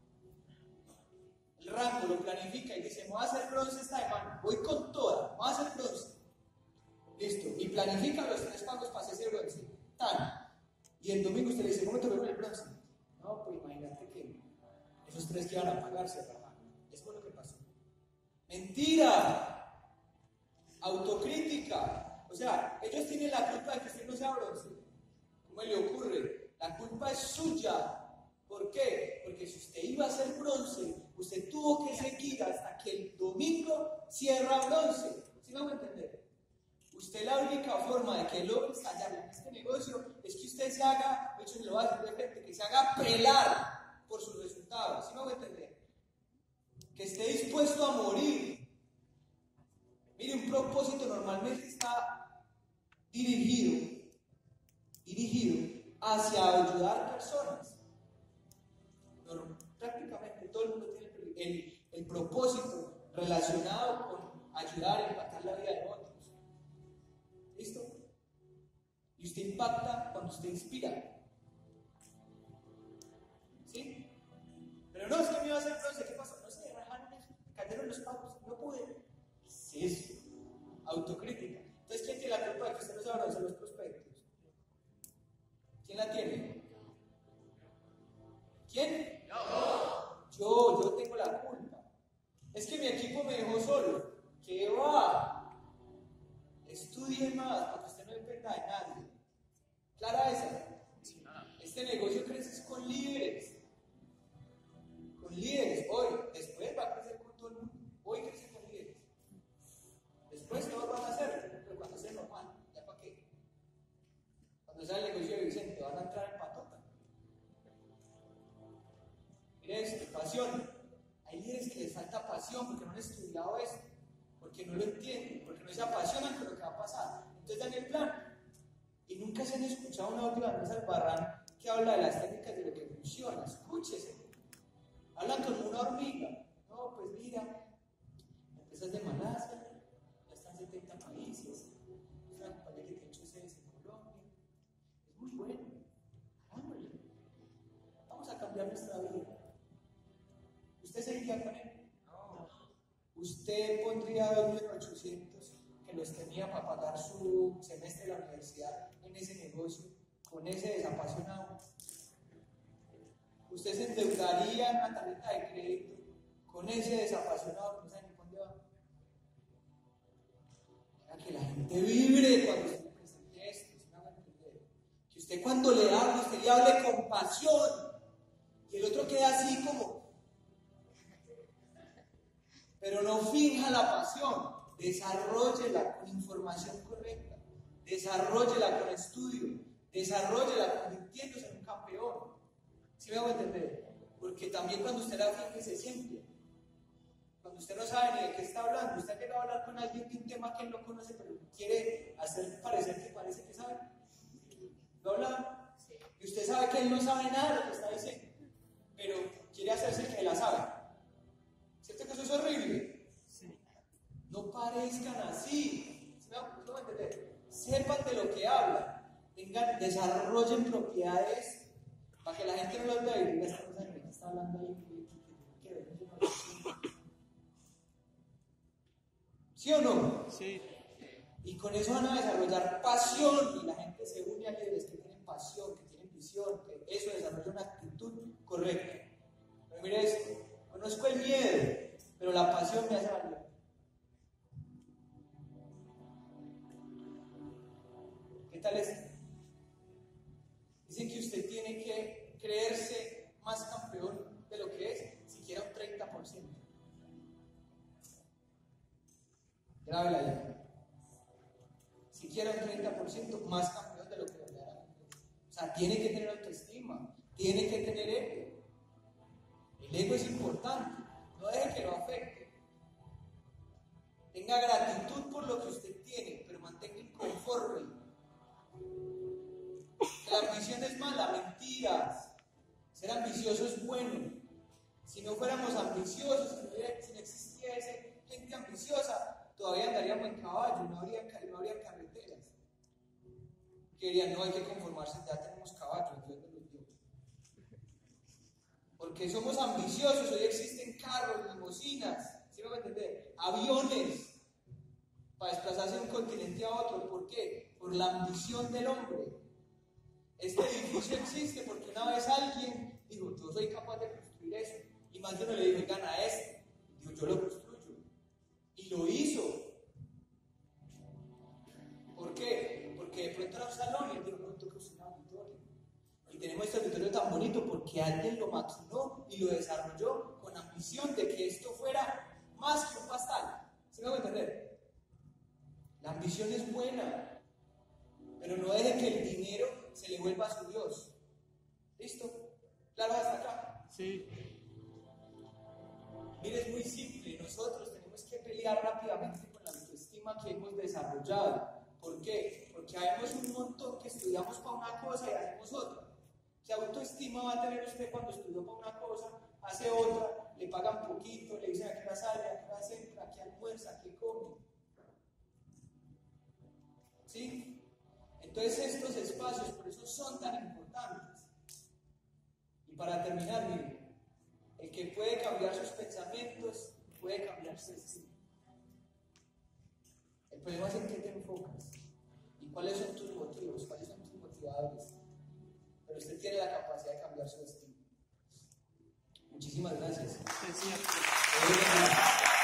El rango lo planifica y dice, me voy a hacer bronce esta semana, voy con toda, me voy a hacer bronce. Listo, y planifica los tres pagos para hacer ese bronce. Tan. Y el domingo usted le dice, ¿cómo te veo el bronce? No, pues imagínate que esos tres que iban a pagar se rajaron. Eso fue lo que pasó. Mentira. Autocrítica. O sea, ellos tienen la culpa de que usted no sea bronce. ¿Cómo le ocurre? La culpa es suya. ¿Por qué? Porque si usted iba a ser bronce, usted tuvo que seguir hasta que el domingo cierra bronce. ¿Sí me voy a entender? Usted, la única forma de que logre estallar en este negocio es que usted se haga, de hecho se lo va a decir de frente, que se haga pelar por sus resultados. ¿Sí me voy a entender? Que esté dispuesto a morir. Mire, un propósito normalmente está dirigido, dirigido hacia ayudar a personas. Pero prácticamente todo el mundo tiene el, el, el propósito relacionado con ayudar a impactar la vida de otros. ¿Listo? Y usted impacta cuando usted inspira. ¿Sí? Pero no, es que me iba a hacer bronce. ¿Qué pasó? No sé, rajaron eso, cayeron los pagos, no pude. ¿Qué es eso? Autocrítica. Entonces, ¿quién tiene la culpa de que usted no sabe hacer los prospectos? ¿Quién la tiene? ¿Quién? Yo. Yo, yo tengo la culpa. Es que mi equipo me dejó solo. ¿Qué va? Estudie más, porque usted no dependa de nadie. ¿Clara esa? Este negocio crece con líderes. Con líderes. Hoy, después va a crecer con todo el mundo. Hoy crece con líderes. Después todos van a hacer, pero cuando sea normal. ¿Ya para qué? Cuando sea el negocio de Vicente, van a entrar en patota. Mire esto, pasión. Hay líderes que les falta pasión porque no han estudiado esto. Porque no lo entienden, porque no se apasionan por lo que va a pasar. Entonces dan el plan. Y nunca se han escuchado un audio de Andrés Albarrán que habla de las técnicas de lo que funciona. Escúchese. Hablan como una hormiga. No, pues mira, empresas de Malasia, ya están en setenta países. Es una compañía que tiene ocho sedes en Colombia. Es muy bueno. Hagámoslo. Vamos a cambiar nuestra vida. ¿Usted seguiría con él? Usted pondría dos millones ochocientos que los tenía para pagar su semestre de la universidad en ese negocio, con ese desapasionado. Usted se endeudaría en una tarjeta de crédito con ese desapasionado que no sabe ni dónde va. Para que la gente vibre cuando se le presente esto, ¿sí me van a entender? Que usted cuando le hable, usted le hable con pasión y el otro queda así como. Pero no finja la pasión, desarróllela con información correcta, desarróllela con estudio, desarróllela convirtiéndose en un campeón. ¿Sí me hago entender? Porque también cuando usted la finge se siente. Cuando usted no sabe ni de qué está hablando, usted ha llegado a hablar con alguien de un tema que él no conoce, pero quiere hacer parecer que parece que sabe. ¿Lo habla? Y usted sabe que él no sabe nada de lo que está diciendo, pero quiere hacerse que la sabe. ¿Cierto que eso es horrible? Sí. No parezcan así. ¿Sí me van a entender? sepan de lo que hablan, tengan, desarrollen propiedades para que la gente no los vea y diga, esta cosa de que está hablando ahí, que ver, yo no lo sé. ¿Sí o no? Sí. Y con eso van a desarrollar pasión y la gente se une a líderes que tienen pasión, que tienen visión, que eso desarrolla una actitud correcta. Pero mire esto, conozco el miedo, pero la pasión me hace valer. ¿Qué tal es? Dicen que usted tiene que creerse más campeón de lo que es, siquiera un treinta por ciento. Grábela ahí. Siquiera un treinta por ciento más campeón de lo que verdaderamente es. O sea, tiene que tener autoestima, tiene que tener ego. El ego es importante, no deje que lo afecte. Tenga gratitud por lo que usted tiene, pero mantenga inconforme. La ambición es mala, mentiras. Ser ambicioso es bueno. Si no fuéramos ambiciosos, si no, hubiera, si no existiese gente ambiciosa, todavía andaríamos en caballo, no habría, no habría carreteras. Que dirían, no hay que conformarse, ya tenemos caballos, Dios nos los dio. Porque somos ambiciosos, hoy existen carros, limusinas, ¿sí me va a entender? Aviones, para desplazarse de un continente a otro. ¿Por qué? Por la ambición del hombre. Este edificio existe porque una vez alguien dijo, yo soy capaz de construir eso. Y más de uno le dijo, gana este. Dijo, yo lo construyo. Y lo hizo. ¿Por qué? Porque de pronto era un salón y él dijo, no, toca usar un auditorio. Y tenemos este auditorio tan bonito porque alguien lo maquinó y lo desarrolló con ambición de que esto fuera más que un pastel. ¿Sí me voy a entender? La ambición es buena, pero no deje que el dinero se le vuelva a su Dios. ¿Listo? ¿Claro hasta acá? Sí. Mire, es muy simple. Nosotros tenemos que pelear rápidamente con la autoestima que hemos desarrollado. ¿Por qué? Porque habemos un montón que estudiamos para una cosa y hacemos otra. ¿Qué autoestima va a tener usted cuando estudió para una cosa, hace otra, le pagan poquito, le dicen a qué hora sale, a qué hora entra, a qué almuerza, a qué come? ¿Sí? Entonces estos espacios por eso son tan importantes. Y para terminar, mire, el que puede cambiar sus pensamientos puede cambiar su destino. El problema es en qué te enfocas y cuáles son tus motivos, cuáles son tus motivadores. Pero usted tiene la capacidad de cambiar su destino. Muchísimas gracias. Es cierto.